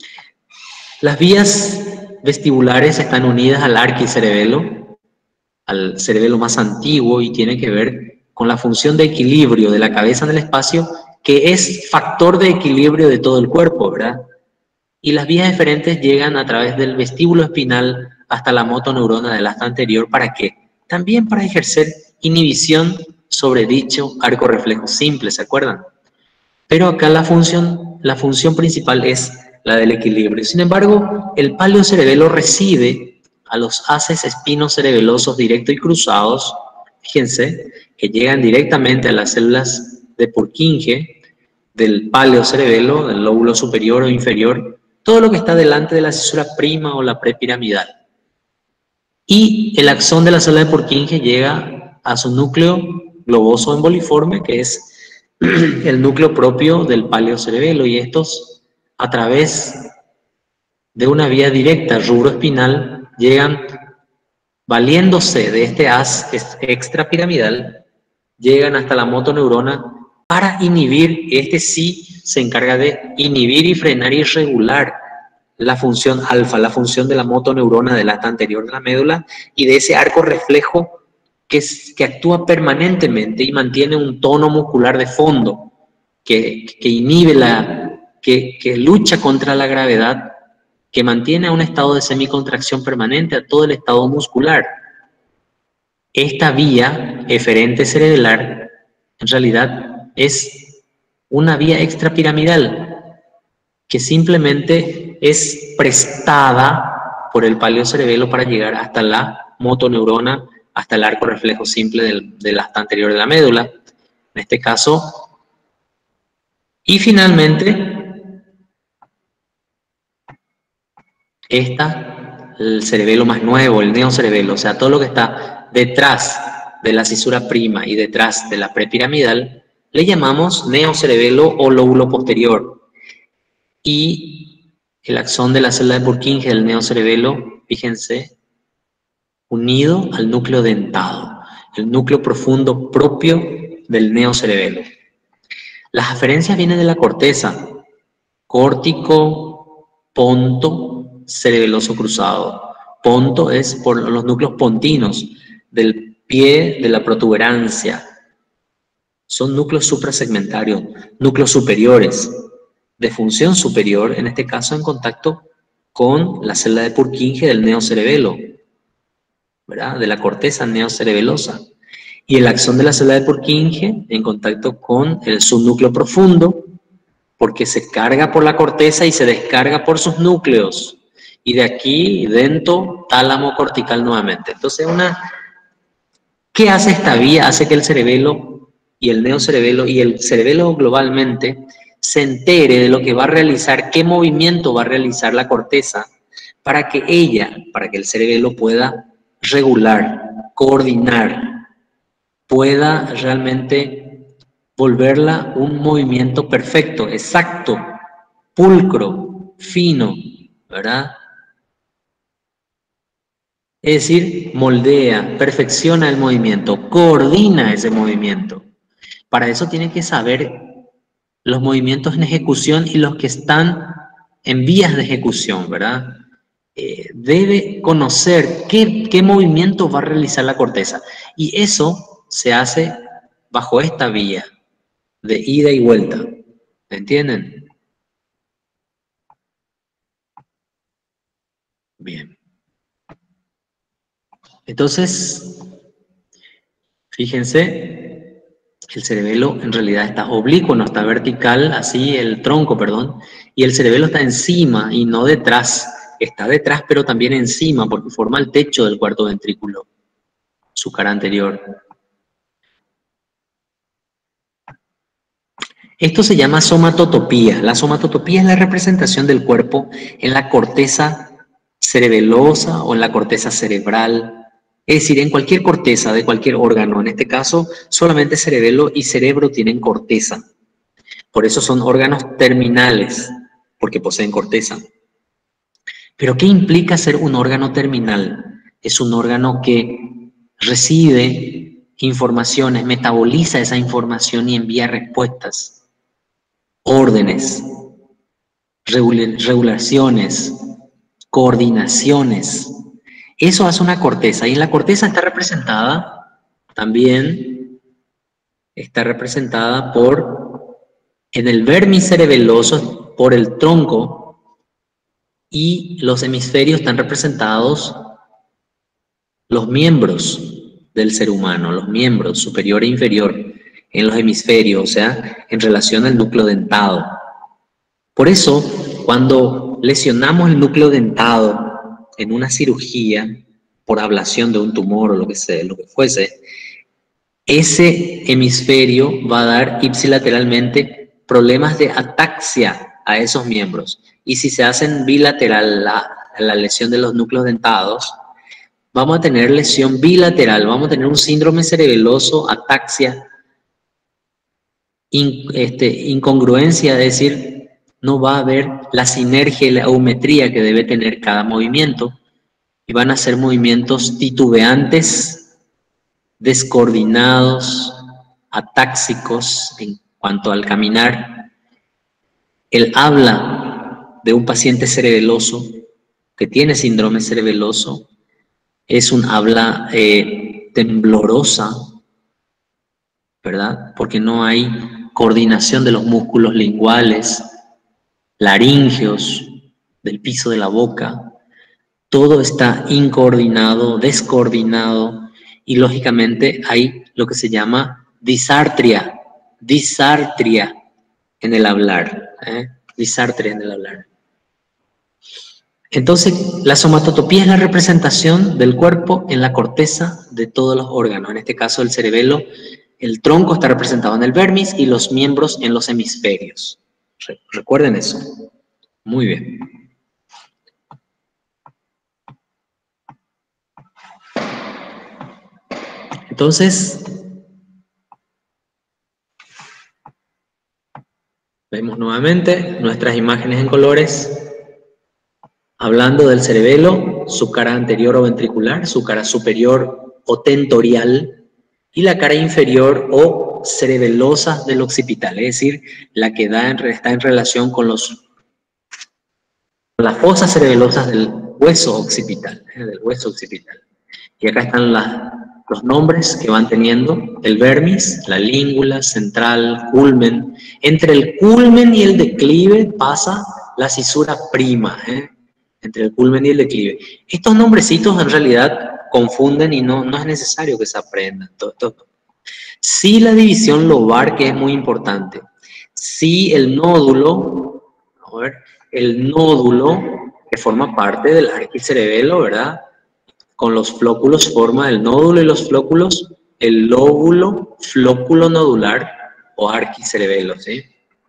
Las vías vestibulares están unidas al arquicerebelo, al cerebelo más antiguo, y tiene que ver con la función de equilibrio de la cabeza en el espacio, que es factor de equilibrio de todo el cuerpo, ¿verdad? Y las vías eferentes llegan a través del vestíbulo espinal hasta la motoneurona del asta anterior. ¿Para qué? También para ejercer inhibición sobre dicho arco reflejo simple, ¿se acuerdan? Pero acá la función principal es la del equilibrio. Sin embargo, el paleocerebelo recibe a los haces espinocerebelosos directos y cruzados, fíjense, que llegan directamente a las células de Purkinje, del paleocerebelo, del lóbulo superior o inferior, todo lo que está delante de la cisura prima o la prepiramidal. Y el axón de la célula de Purkinje llega a su núcleo globoso emboliforme, que es el núcleo propio del paleocerebelo, y estos, a través de una vía directa rubroespinal, llegan, valiéndose de este haz extrapiramidal, llegan hasta la motoneurona para inhibir. Este sí se encarga de inhibir y frenar y regular la función alfa, la función de la motoneurona del asta anterior de la médula y de ese arco reflejo que actúa permanentemente y mantiene un tono muscular de fondo, que inhibe que lucha contra la gravedad, que mantiene a un estado de semicontracción permanente a todo el estado muscular. Esta vía eferente cerebelar en realidad es una vía extrapiramidal que simplemente es prestada por el paleocerebelo para llegar hasta la motoneurona, hasta el arco reflejo simple del asta anterior de la médula, en este caso. Y finalmente, el cerebelo más nuevo, el neocerebelo, o sea, todo lo que está detrás de la cisura prima y detrás de la prepiramidal, le llamamos neocerebelo o lóbulo posterior. Y el axón de la célula de Purkinje del neocerebelo, fíjense, unido al núcleo dentado, el núcleo profundo propio del neocerebelo. Las aferencias vienen de la corteza, córtico, ponto, cerebeloso cruzado. Ponto es por los núcleos pontinos del pie de la protuberancia. Son núcleos suprasegmentarios, núcleos superiores, de función superior, en este caso en contacto con la célula de Purkinje del neocerebelo, ¿verdad? De la corteza neocerebelosa. Y el axón de la célula de Purkinje en contacto con el subnúcleo profundo, porque se carga por la corteza y se descarga por sus núcleos. Y de aquí, dentro, tálamo cortical nuevamente. Entonces, ¿qué hace esta vía? Hace que el cerebelo y el neocerebelo y el cerebelo globalmente se entere de lo que va a realizar, qué movimiento va a realizar la corteza para que el cerebelo pueda regular, coordinar, pueda realmente volverla un movimiento perfecto, exacto, pulcro, fino, ¿verdad? Es decir, moldea, perfecciona el movimiento, coordina ese movimiento. Para eso tiene que saber los movimientos en ejecución y los que están en vías de ejecución, ¿verdad? Debe conocer qué movimiento va a realizar la corteza. Y eso se hace bajo esta vía de ida y vuelta. ¿Entienden? Bien. Entonces, fíjense, el cerebelo en realidad está oblicuo, no está vertical, así el tronco, perdón, y el cerebelo está encima y no detrás. Está detrás, pero también encima, porque forma el techo del cuarto ventrículo, su cara anterior. Esto se llama somatotopía. La somatotopía es la representación del cuerpo en la corteza cerebelosa o en la corteza cerebral. Es decir, en cualquier corteza de cualquier órgano. En este caso, solamente cerebelo y cerebro tienen corteza. Por eso son órganos terminales, porque poseen corteza. Pero ¿qué implica ser un órgano terminal? Es un órgano que recibe informaciones, metaboliza esa información y envía respuestas, órdenes, regulaciones, coordinaciones. Eso hace una corteza, y en la corteza está representada también, en el vermis cerebeloso, por el tronco, y los hemisferios están representados los miembros del ser humano, los miembros superior e inferior en los hemisferios, o sea, en relación al núcleo dentado. Por eso, cuando lesionamos el núcleo dentado en una cirugía por ablación de un tumor o lo que fuese, ese hemisferio va a dar ipsilateralmente problemas de ataxia a esos miembros. Y si se hacen bilateral la lesión de los núcleos dentados, vamos a tener lesión bilateral, vamos a tener un síndrome cerebeloso, ataxia, incongruencia, es decir, no va a haber la sinergia y la eumetría que debe tener cada movimiento, y van a ser movimientos titubeantes, descoordinados, atáxicos en cuanto al caminar. El habla de un paciente cerebeloso que tiene síndrome cerebeloso es un habla temblorosa, ¿verdad? Porque no hay coordinación de los músculos linguales, laríngeos, del piso de la boca. Todo está incoordinado, descoordinado, y lógicamente hay lo que se llama disartria en el hablar, disartria en el hablar. Entonces, la somatotopía es la representación del cuerpo en la corteza de todos los órganos. En este caso, el cerebelo, el tronco está representado en el vermis y los miembros en los hemisferios. Recuerden eso. Muy bien. Entonces, vemos nuevamente nuestras imágenes en colores. Hablando del cerebelo, su cara anterior o ventricular, su cara superior o tentorial, y la cara inferior o cerebelosa del occipital, es decir, la que está en relación con los las fosas cerebelosas del hueso occipital, del hueso occipital. Y acá están los nombres que van teniendo: el vermis, la língula, central, culmen. Entre el culmen y el declive pasa la cisura prima, entre el culmen y el declive. Estos nombrecitos en realidad confunden y no es necesario que se aprendan. Sí, la división lobar, que es muy importante. Sí, el nódulo, a ver, el nódulo que forma parte del arquicerebelo, ¿verdad? Con los flóculos forma el nódulo y los flóculos, el lóbulo, flóculo nodular o arquicerebelo, ¿sí?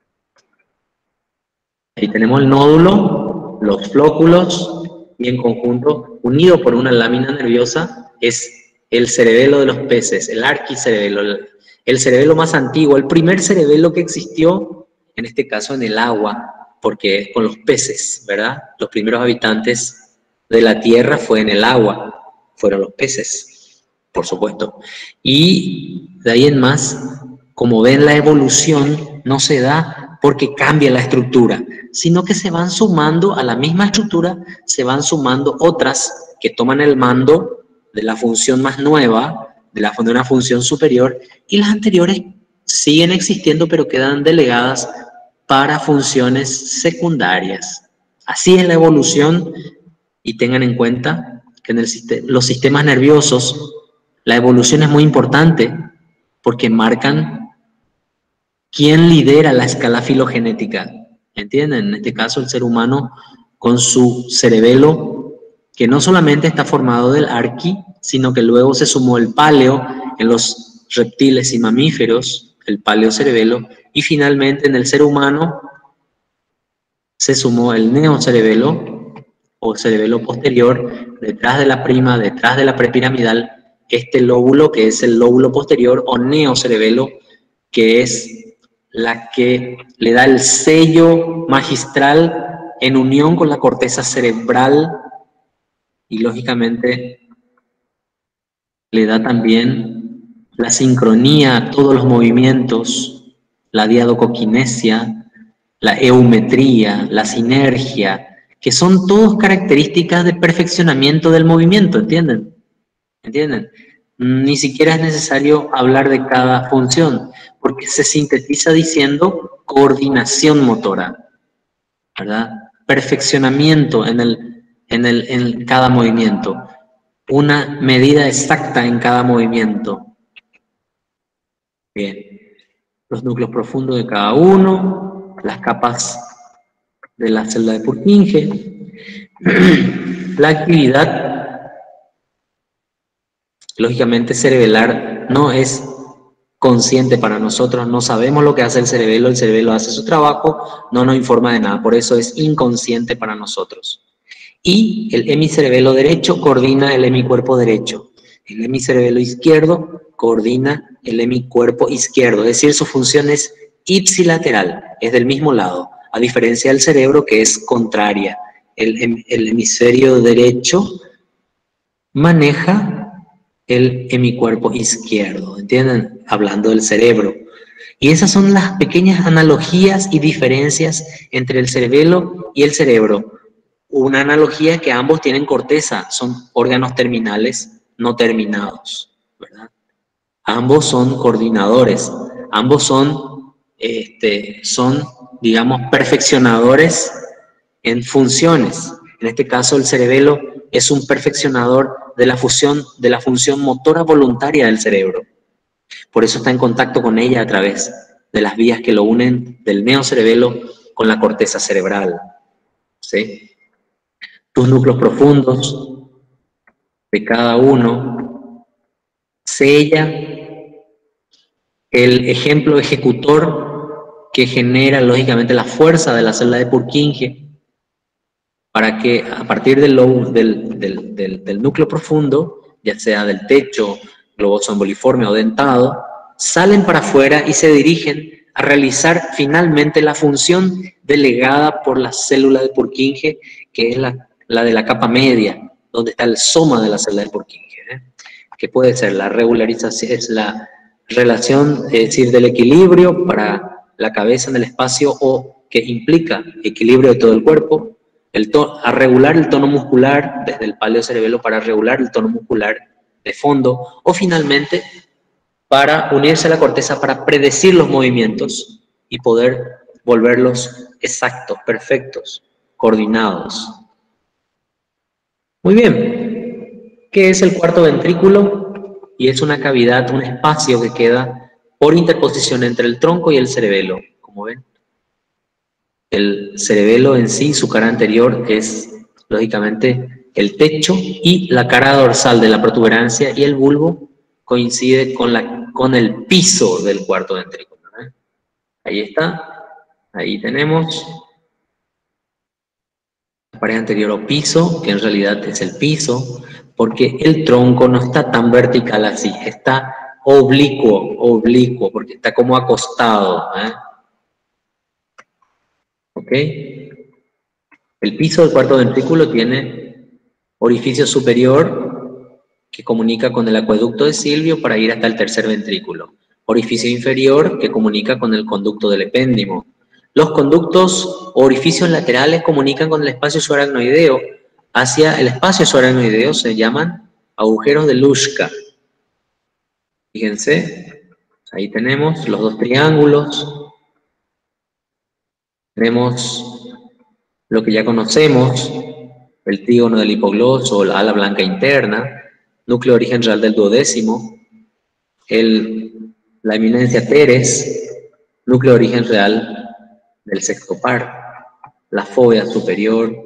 Ahí tenemos el nódulo, los flóculos y en conjunto, unido por una lámina nerviosa, es el cerebelo de los peces, el arquicerebelo, el cerebelo más antiguo, el primer cerebelo que existió, en este caso en el agua, porque es con los peces, ¿verdad? Los primeros habitantes de la Tierra fue en el agua, fueron los peces, por supuesto. Y de ahí en más, como ven, la evolución no se da porque cambia la estructura, sino que se van sumando a la misma estructura, se van sumando otras que toman el mando de la función más nueva, de una función superior, y las anteriores siguen existiendo, pero quedan delegadas para funciones secundarias. Así es la evolución, y tengan en cuenta que en los sistemas nerviosos la evolución es muy importante porque marcan quién lidera la escala filogenética. ¿Entienden? En este caso el ser humano con su cerebelo, que no solamente está formado del arqui, sino que luego se sumó el paleo en los reptiles y mamíferos, el paleocerebelo, y finalmente en el ser humano se sumó el neocerebelo o cerebelo posterior, detrás de la prima, detrás de la prepiramidal, este lóbulo que es el lóbulo posterior o neocerebelo, que es la que le da el sello magistral en unión con la corteza cerebral y lógicamente le da también la sincronía a todos los movimientos, la diadocoquinesia, la eumetría, la sinergia, que son todas características de perfeccionamiento del movimiento, ¿entienden? ¿Entienden? Ni siquiera es necesario hablar de cada función, porque se sintetiza diciendo coordinación motora, ¿verdad? Perfeccionamiento en cada movimiento, una medida exacta en cada movimiento. Bien, los núcleos profundos de cada uno, las capas de la célula de Purkinje, la actividad, lógicamente cerebelar, no es consciente para nosotros, no sabemos lo que hace el cerebelo hace su trabajo, no nos informa de nada, por eso es inconsciente para nosotros. Y el hemicerebelo derecho coordina el hemicuerpo derecho, el hemicerebelo izquierdo coordina el hemicuerpo izquierdo, es decir, su función es ipsilateral, es del mismo lado, a diferencia del cerebro que es contraria. El hemisferio derecho maneja el hemicuerpo izquierdo, ¿entienden? Hablando del cerebro. Y esas son las pequeñas analogías y diferencias entre el cerebelo y el cerebro. Una analogía es que ambos tienen corteza, son órganos terminales no terminados, ¿verdad? Ambos son coordinadores, ambos son, digamos, perfeccionadores en funciones. En este caso, el cerebelo es un perfeccionador de la función motora voluntaria del cerebro. Por eso está en contacto con ella a través de las vías que lo unen del neocerebelo con la corteza cerebral, ¿sí? Tus núcleos profundos de cada uno sella el ejemplo ejecutor que genera lógicamente la fuerza de la célula de Purkinje para que a partir del núcleo profundo, ya sea del techo, globoso emboliforme o dentado, salen para afuera y se dirigen a realizar finalmente la función delegada por la célula de Purkinje, que es la de la capa media, donde está el soma de la célula de Purkinje, que puede ser la regularización, es la relación, es decir, del equilibrio para la cabeza en el espacio o que implica equilibrio de todo el cuerpo, a regular el tono muscular desde el paleocerebelo para regular el tono muscular de fondo, o finalmente para unirse a la corteza para predecir los movimientos y poder volverlos exactos, perfectos, coordinados. Muy bien, ¿qué es el cuarto ventrículo? Y es una cavidad, un espacio que queda por interposición entre el tronco y el cerebelo, como ven. El cerebelo en sí, su cara anterior, es lógicamente el techo, y la cara dorsal de la protuberancia y el bulbo coincide con el piso del cuarto ventrículo, ¿eh? Ahí está, ahí tenemos la pared anterior o piso, que en realidad es el piso, porque el tronco no está tan vertical así, está oblicuo, porque está como acostado, ¿eh? ¿Ok? El piso del cuarto ventrículo tiene orificio superior que comunica con el acueducto de Silvio para ir hasta el tercer ventrículo. Orificio inferior que comunica con el conducto del epéndimo. Los conductos o orificios laterales comunican con el espacio subaracnoideo. Hacia el espacio subaracnoideo se llaman agujeros de Luschka. Fíjense, ahí tenemos los dos triángulos. Tenemos lo que ya conocemos, el trígono del hipogloso, la ala blanca interna, núcleo de origen real del duodécimo, la eminencia teres, núcleo de origen real del sexto par, la fóvea superior,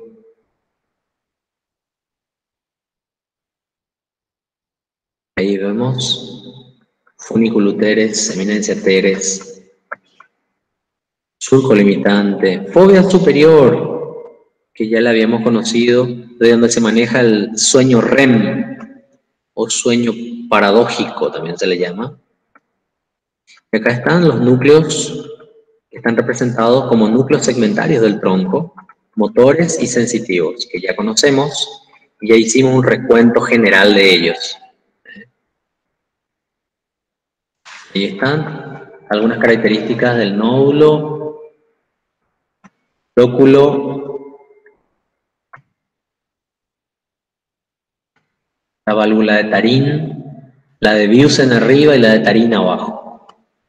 ahí vemos funículo teres, eminencia teres, surco limitante, fóvea superior, que ya la habíamos conocido, de donde se maneja el sueño REM, o sueño paradójico también se le llama. Y acá están los núcleos que están representados como núcleos segmentarios del tronco, motores y sensitivos, que ya conocemos, y ya hicimos un recuento general de ellos. Ahí están algunas características del nódulo, lóculo, la válvula de Tarín, la de Biusen arriba y la de Tarín abajo.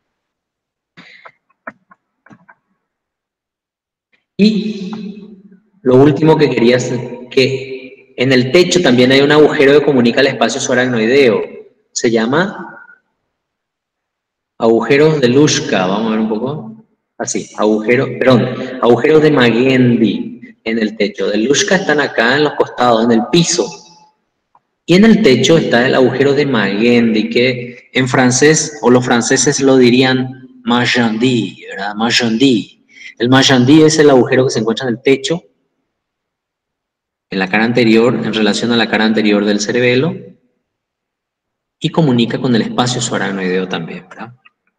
Y lo último que quería hacer, que en el techo también hay un agujero que comunica el espacio subaracnoideo. Se llama agujeros de Luschka. Vamos a ver un poco. Así, agujeros de Magendie en el techo. De Luschka están acá en los costados, en el piso. Y en el techo está el agujero de Magendie, que en francés, o los franceses lo dirían Magendie, ¿verdad? Magendie. El Magendie es el agujero que se encuentra en el techo, en la cara anterior, en relación a la cara anterior del cerebelo, y comunica con el espacio subaracnoideo también, ¿verdad?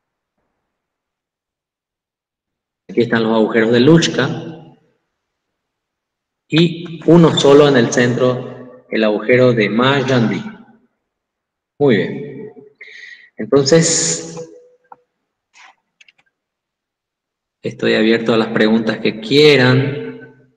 Aquí están los agujeros de Luschka, y uno solo en el centro, el agujero de Magendie. Muy bien. Entonces, estoy abierto a las preguntas que quieran.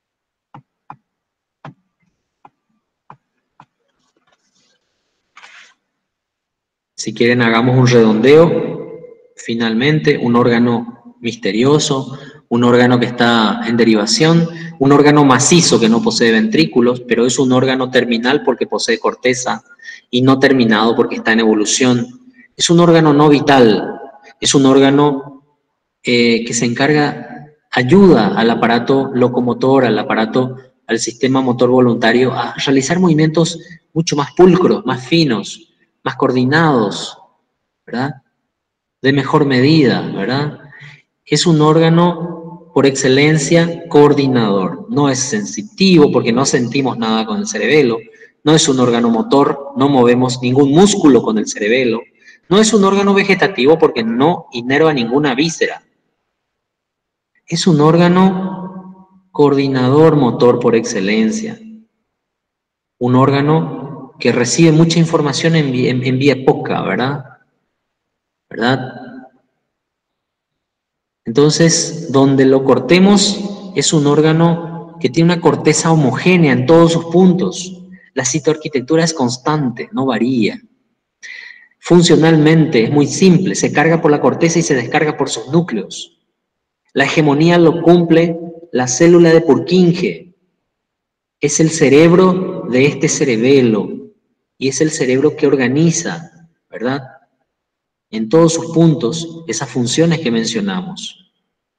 Si quieren, hagamos un redondeo. Finalmente, un órgano misterioso, un órgano que está en derivación, un órgano macizo que no posee ventrículos, pero es un órgano terminal porque posee corteza, y no terminado porque está en evolución. Es un órgano no vital, es un órgano que se encarga, ayuda al aparato locomotor, al sistema motor voluntario a realizar movimientos mucho más pulcros, más finos, más coordinados, ¿verdad? De mejor medida, ¿verdad? Es un órgano por excelencia coordinador. No es sensitivo porque no sentimos nada con el cerebelo. No es un órgano motor, no movemos ningún músculo con el cerebelo. No es un órgano vegetativo porque no inerva ninguna víscera. Es un órgano coordinador motor por excelencia. Un órgano que recibe mucha información en vía poca, ¿verdad? ¿Verdad? Entonces, donde lo cortemos es un órgano que tiene una corteza homogénea en todos sus puntos. La citoarquitectura es constante, no varía. Funcionalmente es muy simple, se carga por la corteza y se descarga por sus núcleos. La hegemonía lo cumple la célula de Purkinje. Es el cerebro de este cerebelo y es el cerebro que organiza, ¿verdad? En todos sus puntos, esas funciones que mencionamos.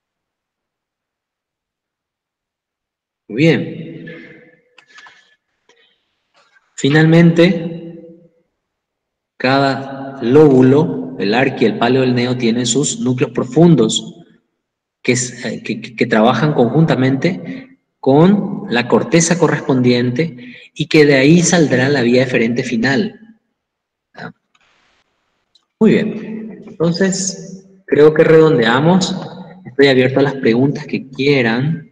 Muy bien. Finalmente, cada lóbulo, el arqui, el paleo, el neo, tienen sus núcleos profundos que trabajan conjuntamente con la corteza correspondiente y que de ahí saldrá la vía eferente final. ¿Ah? Muy bien. Entonces, creo que redondeamos. Estoy abierto a las preguntas que quieran.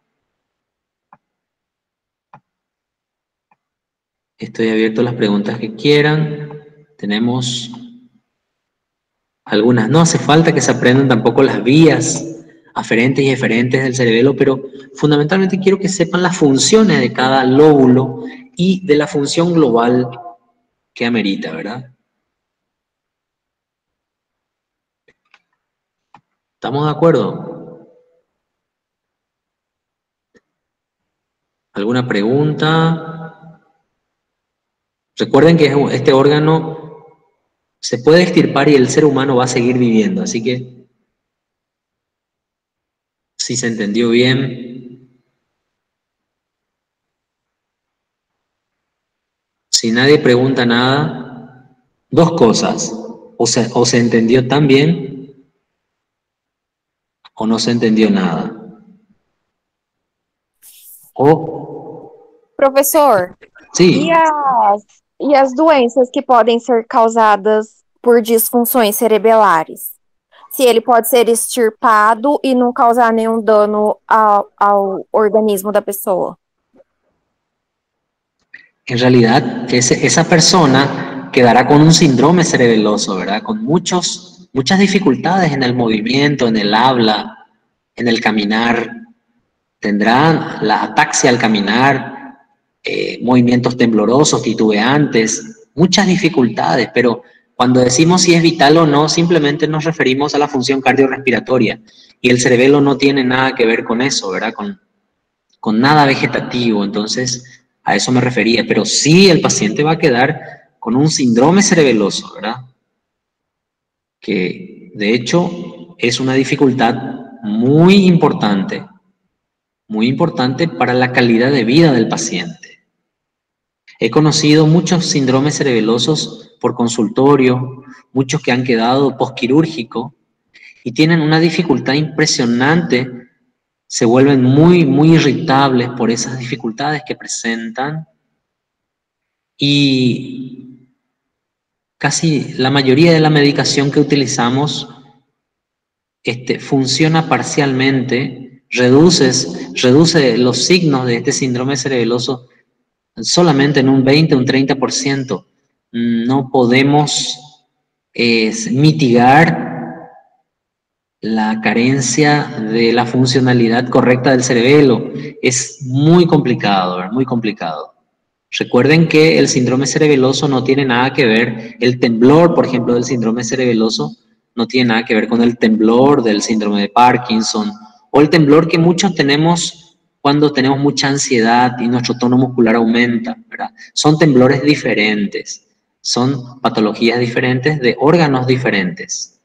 Estoy abierto a las preguntas que quieran. Tenemos algunas. No hace falta que se aprendan tampoco las vías aferentes y eferentes del cerebelo, pero fundamentalmente quiero que sepan las funciones de cada lóbulo y de la función global que amerita, ¿verdad? ¿Estamos de acuerdo? ¿Alguna pregunta? Recuerden que este órgano se puede extirpar y el ser humano va a seguir viviendo, así que si se entendió bien, si nadie pregunta nada, dos cosas, o se entendió tan bien o no se entendió nada. Professor, Sí, e as doenças que podem ser causadas por disfunções cerebelares? Se ele pode ser extirpado e não causar nenhum dano ao organismo da pessoa. en realidad esa persona quedará con un síndrome cerebeloso, ¿verdad? Con muchas dificultades en el movimiento, en el habla, en el caminar. Tendrán la ataxia al caminar, movimientos temblorosos, titubeantes, muchas dificultades, pero cuando decimos si es vital o no, simplemente nos referimos a la función cardiorrespiratoria y el cerebelo no tiene nada que ver con eso, ¿verdad? Con nada vegetativo, entonces a eso me refería, pero sí el paciente va a quedar con un síndrome cerebeloso, ¿verdad? Que de hecho es una dificultad muy importante para la calidad de vida del paciente. He conocido muchos síndromes cerebelosos por consultorio, muchos que han quedado posquirúrgico y tienen una dificultad impresionante, se vuelven muy irritables por esas dificultades que presentan y casi la mayoría de la medicación que utilizamos funciona parcialmente, reduce los signos de este síndrome cerebeloso solamente en un 20, un 30%. No podemos mitigar la carencia de la funcionalidad correcta del cerebelo. Es muy complicado, ¿verdad? Muy complicado. Recuerden que el síndrome cerebeloso no tiene nada que ver, el temblor, por ejemplo, del síndrome cerebeloso no tiene nada que ver con el temblor del síndrome de Parkinson o el temblor que muchos tenemos cuando tenemos mucha ansiedad y nuestro tono muscular aumenta, ¿verdad? Son temblores diferentes, son patologías diferentes de órganos diferentes.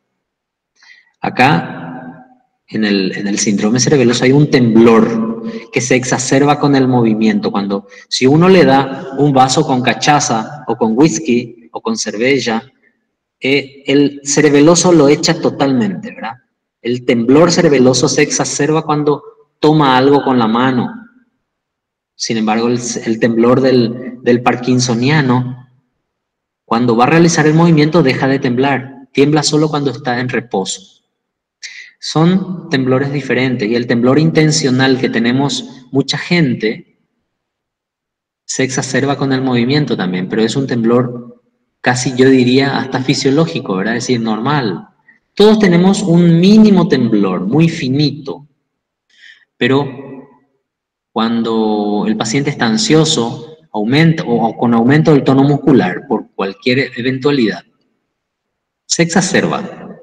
Acá, en el síndrome cerebeloso hay un temblor que se exacerba con el movimiento. Si uno le da un vaso con cachaza o con whisky o con cerveza, el cerebeloso lo echa totalmente, ¿verdad? El temblor cerebeloso se exacerba cuando toma algo con la mano. Sin embargo, el temblor del parkinsoniano, cuando va a realizar el movimiento, deja de temblar. Tiembla solo cuando está en reposo. Son temblores diferentes y el temblor intencional que tenemos mucha gente se exacerba con el movimiento también, pero es un temblor casi yo diría hasta fisiológico, ¿verdad? Es decir, normal. Todos tenemos un mínimo temblor, muy finito, pero cuando el paciente está ansioso, o con aumento del tono muscular por cualquier eventualidad, se exacerba.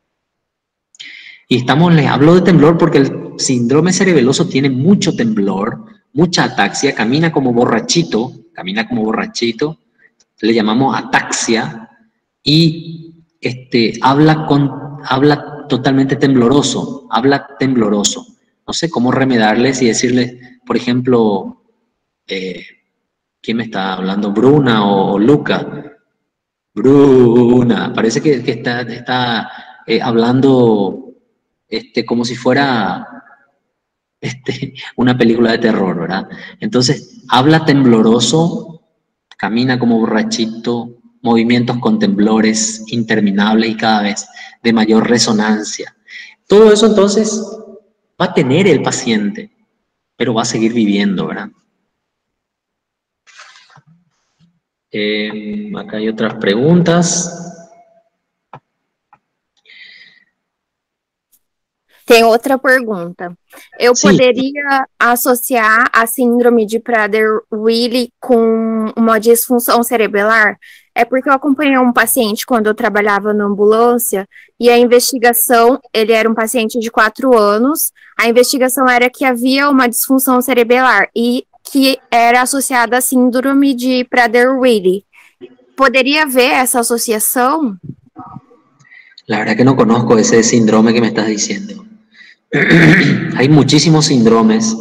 Y les hablo de temblor porque el síndrome cerebeloso tiene mucho temblor, mucha ataxia, camina como borrachito, le llamamos ataxia, y habla totalmente tembloroso, No sé cómo remediarles y decirles, por ejemplo, ¿quién me está hablando? ¿Bruna o Luca? Bruna, parece que está hablando como si fuera una película de terror, ¿verdad? Entonces, habla tembloroso, camina como borrachito, movimientos con temblores interminables y cada vez de mayor resonancia. Todo eso entonces va a tener el paciente, pero va a seguir viviendo, ¿verdad? Acá hay otras preguntas. Tem outra pergunta. Eu Sim. poderia associar a síndrome de Prader-Willi com uma disfunção cerebelar? É porque eu acompanhei um paciente quando eu trabalhava na ambulância e a investigação, ele era um paciente de 4 anos, a investigação era que havia uma disfunção cerebelar e que era associada à síndrome de Prader-Willi. Poderia haver essa associação? La verdad que no conozco ese síndrome que me estás diciendo. Hay muchísimos síndromes.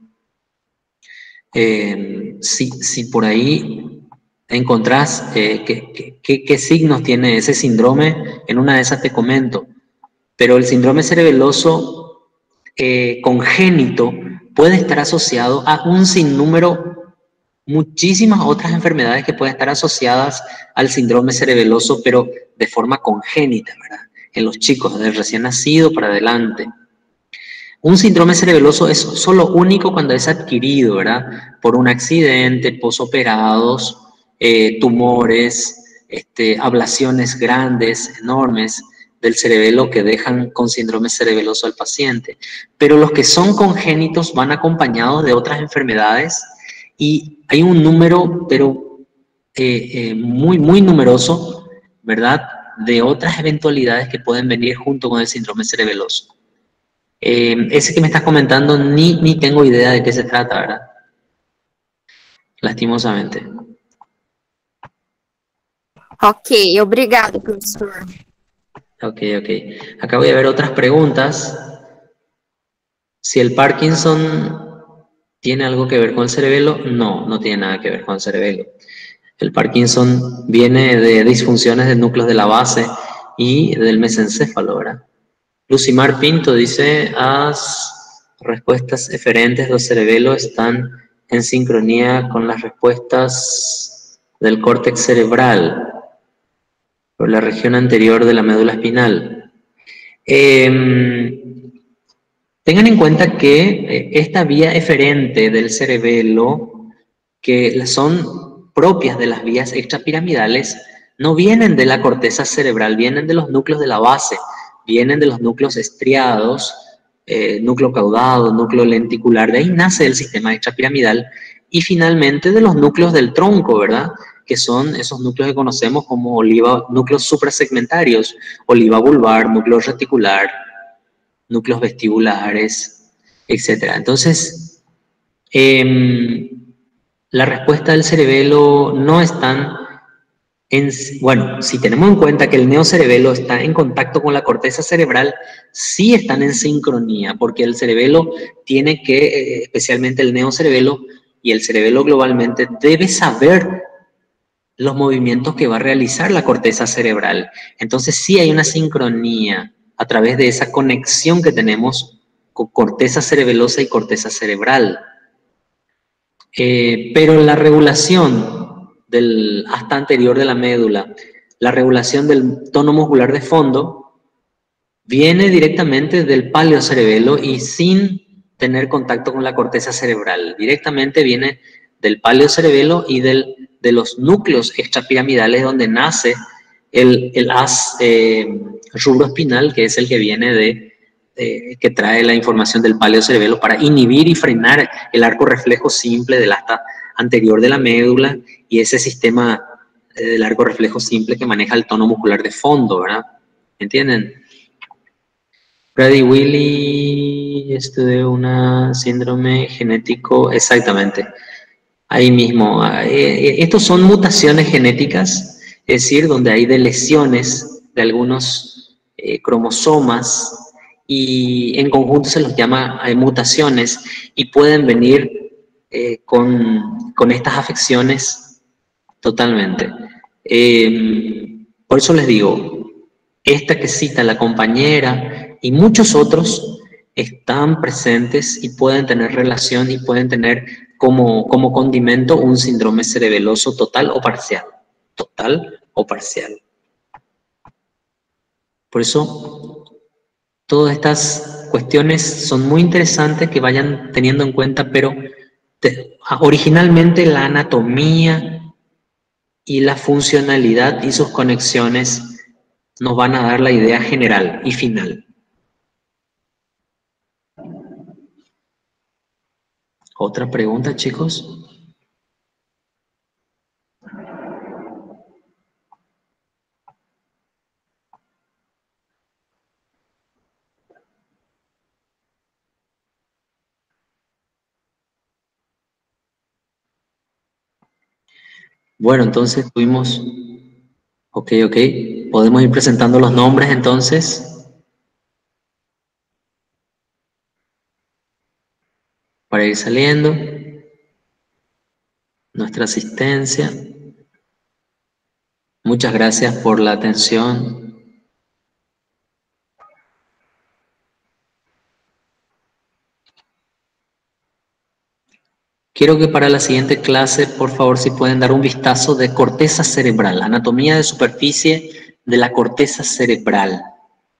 Si por ahí encontrás qué signos tiene ese síndrome, en una de esas te comento. Pero el síndrome cerebeloso congénito puede estar asociado a un sinnúmero, muchísimas otras enfermedades que pueden estar asociadas al síndrome cerebeloso, pero de forma congénita, ¿verdad? En los chicos, desde recién nacido para adelante. Un síndrome cerebeloso es solo único cuando es adquirido, ¿verdad? Por un accidente, posoperados, tumores, ablaciones grandes, enormes del cerebelo que dejan con síndrome cerebeloso al paciente. Pero los que son congénitos van acompañados de otras enfermedades y hay un número, pero muy, muy numeroso, ¿verdad?, de otras eventualidades que pueden venir junto con el síndrome cerebeloso. Ese que me estás comentando, ni tengo idea de qué se trata, ¿verdad? Lastimosamente. Ok, obrigado, profesor. Ok. Acá voy a ver otras preguntas. Si el Parkinson tiene algo que ver con el cerebelo, no tiene nada que ver con el cerebelo. El Parkinson viene de disfunciones de núcleos de la base y del mesencéfalo, ¿verdad? Lucimar Pinto dice, las respuestas eferentes del cerebelo están en sincronía con las respuestas del córtex cerebral por la región anterior de la médula espinal. Tengan en cuenta que esta vía eferente del cerebelo, que son propias de las vías extrapiramidales, no vienen de la corteza cerebral, vienen de los núcleos de la base, vienen de los núcleos estriados, núcleo caudado, núcleo lenticular, de ahí nace el sistema extrapiramidal, y finalmente de los núcleos del tronco, ¿verdad?, que son esos núcleos que conocemos como núcleos suprasegmentarios, oliva vulvar, núcleo reticular, núcleos vestibulares, etc. Entonces, la respuesta del cerebelo no están bueno, si tenemos en cuenta que el neocerebelo está en contacto con la corteza cerebral, sí están en sincronía, porque el cerebelo tiene que, especialmente el neocerebelo y el cerebelo globalmente, debe saber los movimientos que va a realizar la corteza cerebral. Entonces sí hay una sincronía a través de esa conexión que tenemos con corteza cerebelosa y corteza cerebral. Pero la regulación del asta anterior de la médula, la regulación del tono muscular de fondo, viene directamente del paleocerebelo y sin tener contacto con la corteza cerebral. Directamente viene del paleocerebelo y de los núcleos extrapiramidales donde nace el haz rubroespinal, que es el que viene que trae la información del paleocerebelo para inhibir y frenar el arco reflejo simple del asta anterior de la médula y ese sistema del arco reflejo simple que maneja el tono muscular de fondo, ¿verdad? ¿Entienden? Brady Willy estudió una síndrome genético, exactamente. Ahí mismo. Estos son mutaciones genéticas, es decir, donde hay lesiones de algunos cromosomas y en conjunto se los llama mutaciones y pueden venir con estas afecciones totalmente. Por eso les digo, esta que cita la compañera y muchos otros están presentes y pueden tener relación y pueden tener como condimento un síndrome cerebeloso total o parcial. Total o parcial. Por eso, todas estas cuestiones son muy interesantes que vayan teniendo en cuenta, pero originalmente la anatomía y la funcionalidad y sus conexiones nos van a dar la idea general y final. ¿Otra pregunta, chicos? Bueno, entonces tuvimos... Ok. Podemos ir presentando los nombres entonces. Para ir saliendo. Nuestra asistencia. Muchas gracias por la atención. Quiero que para la siguiente clase, por favor, si pueden dar un vistazo de corteza cerebral, anatomía de superficie de la corteza cerebral.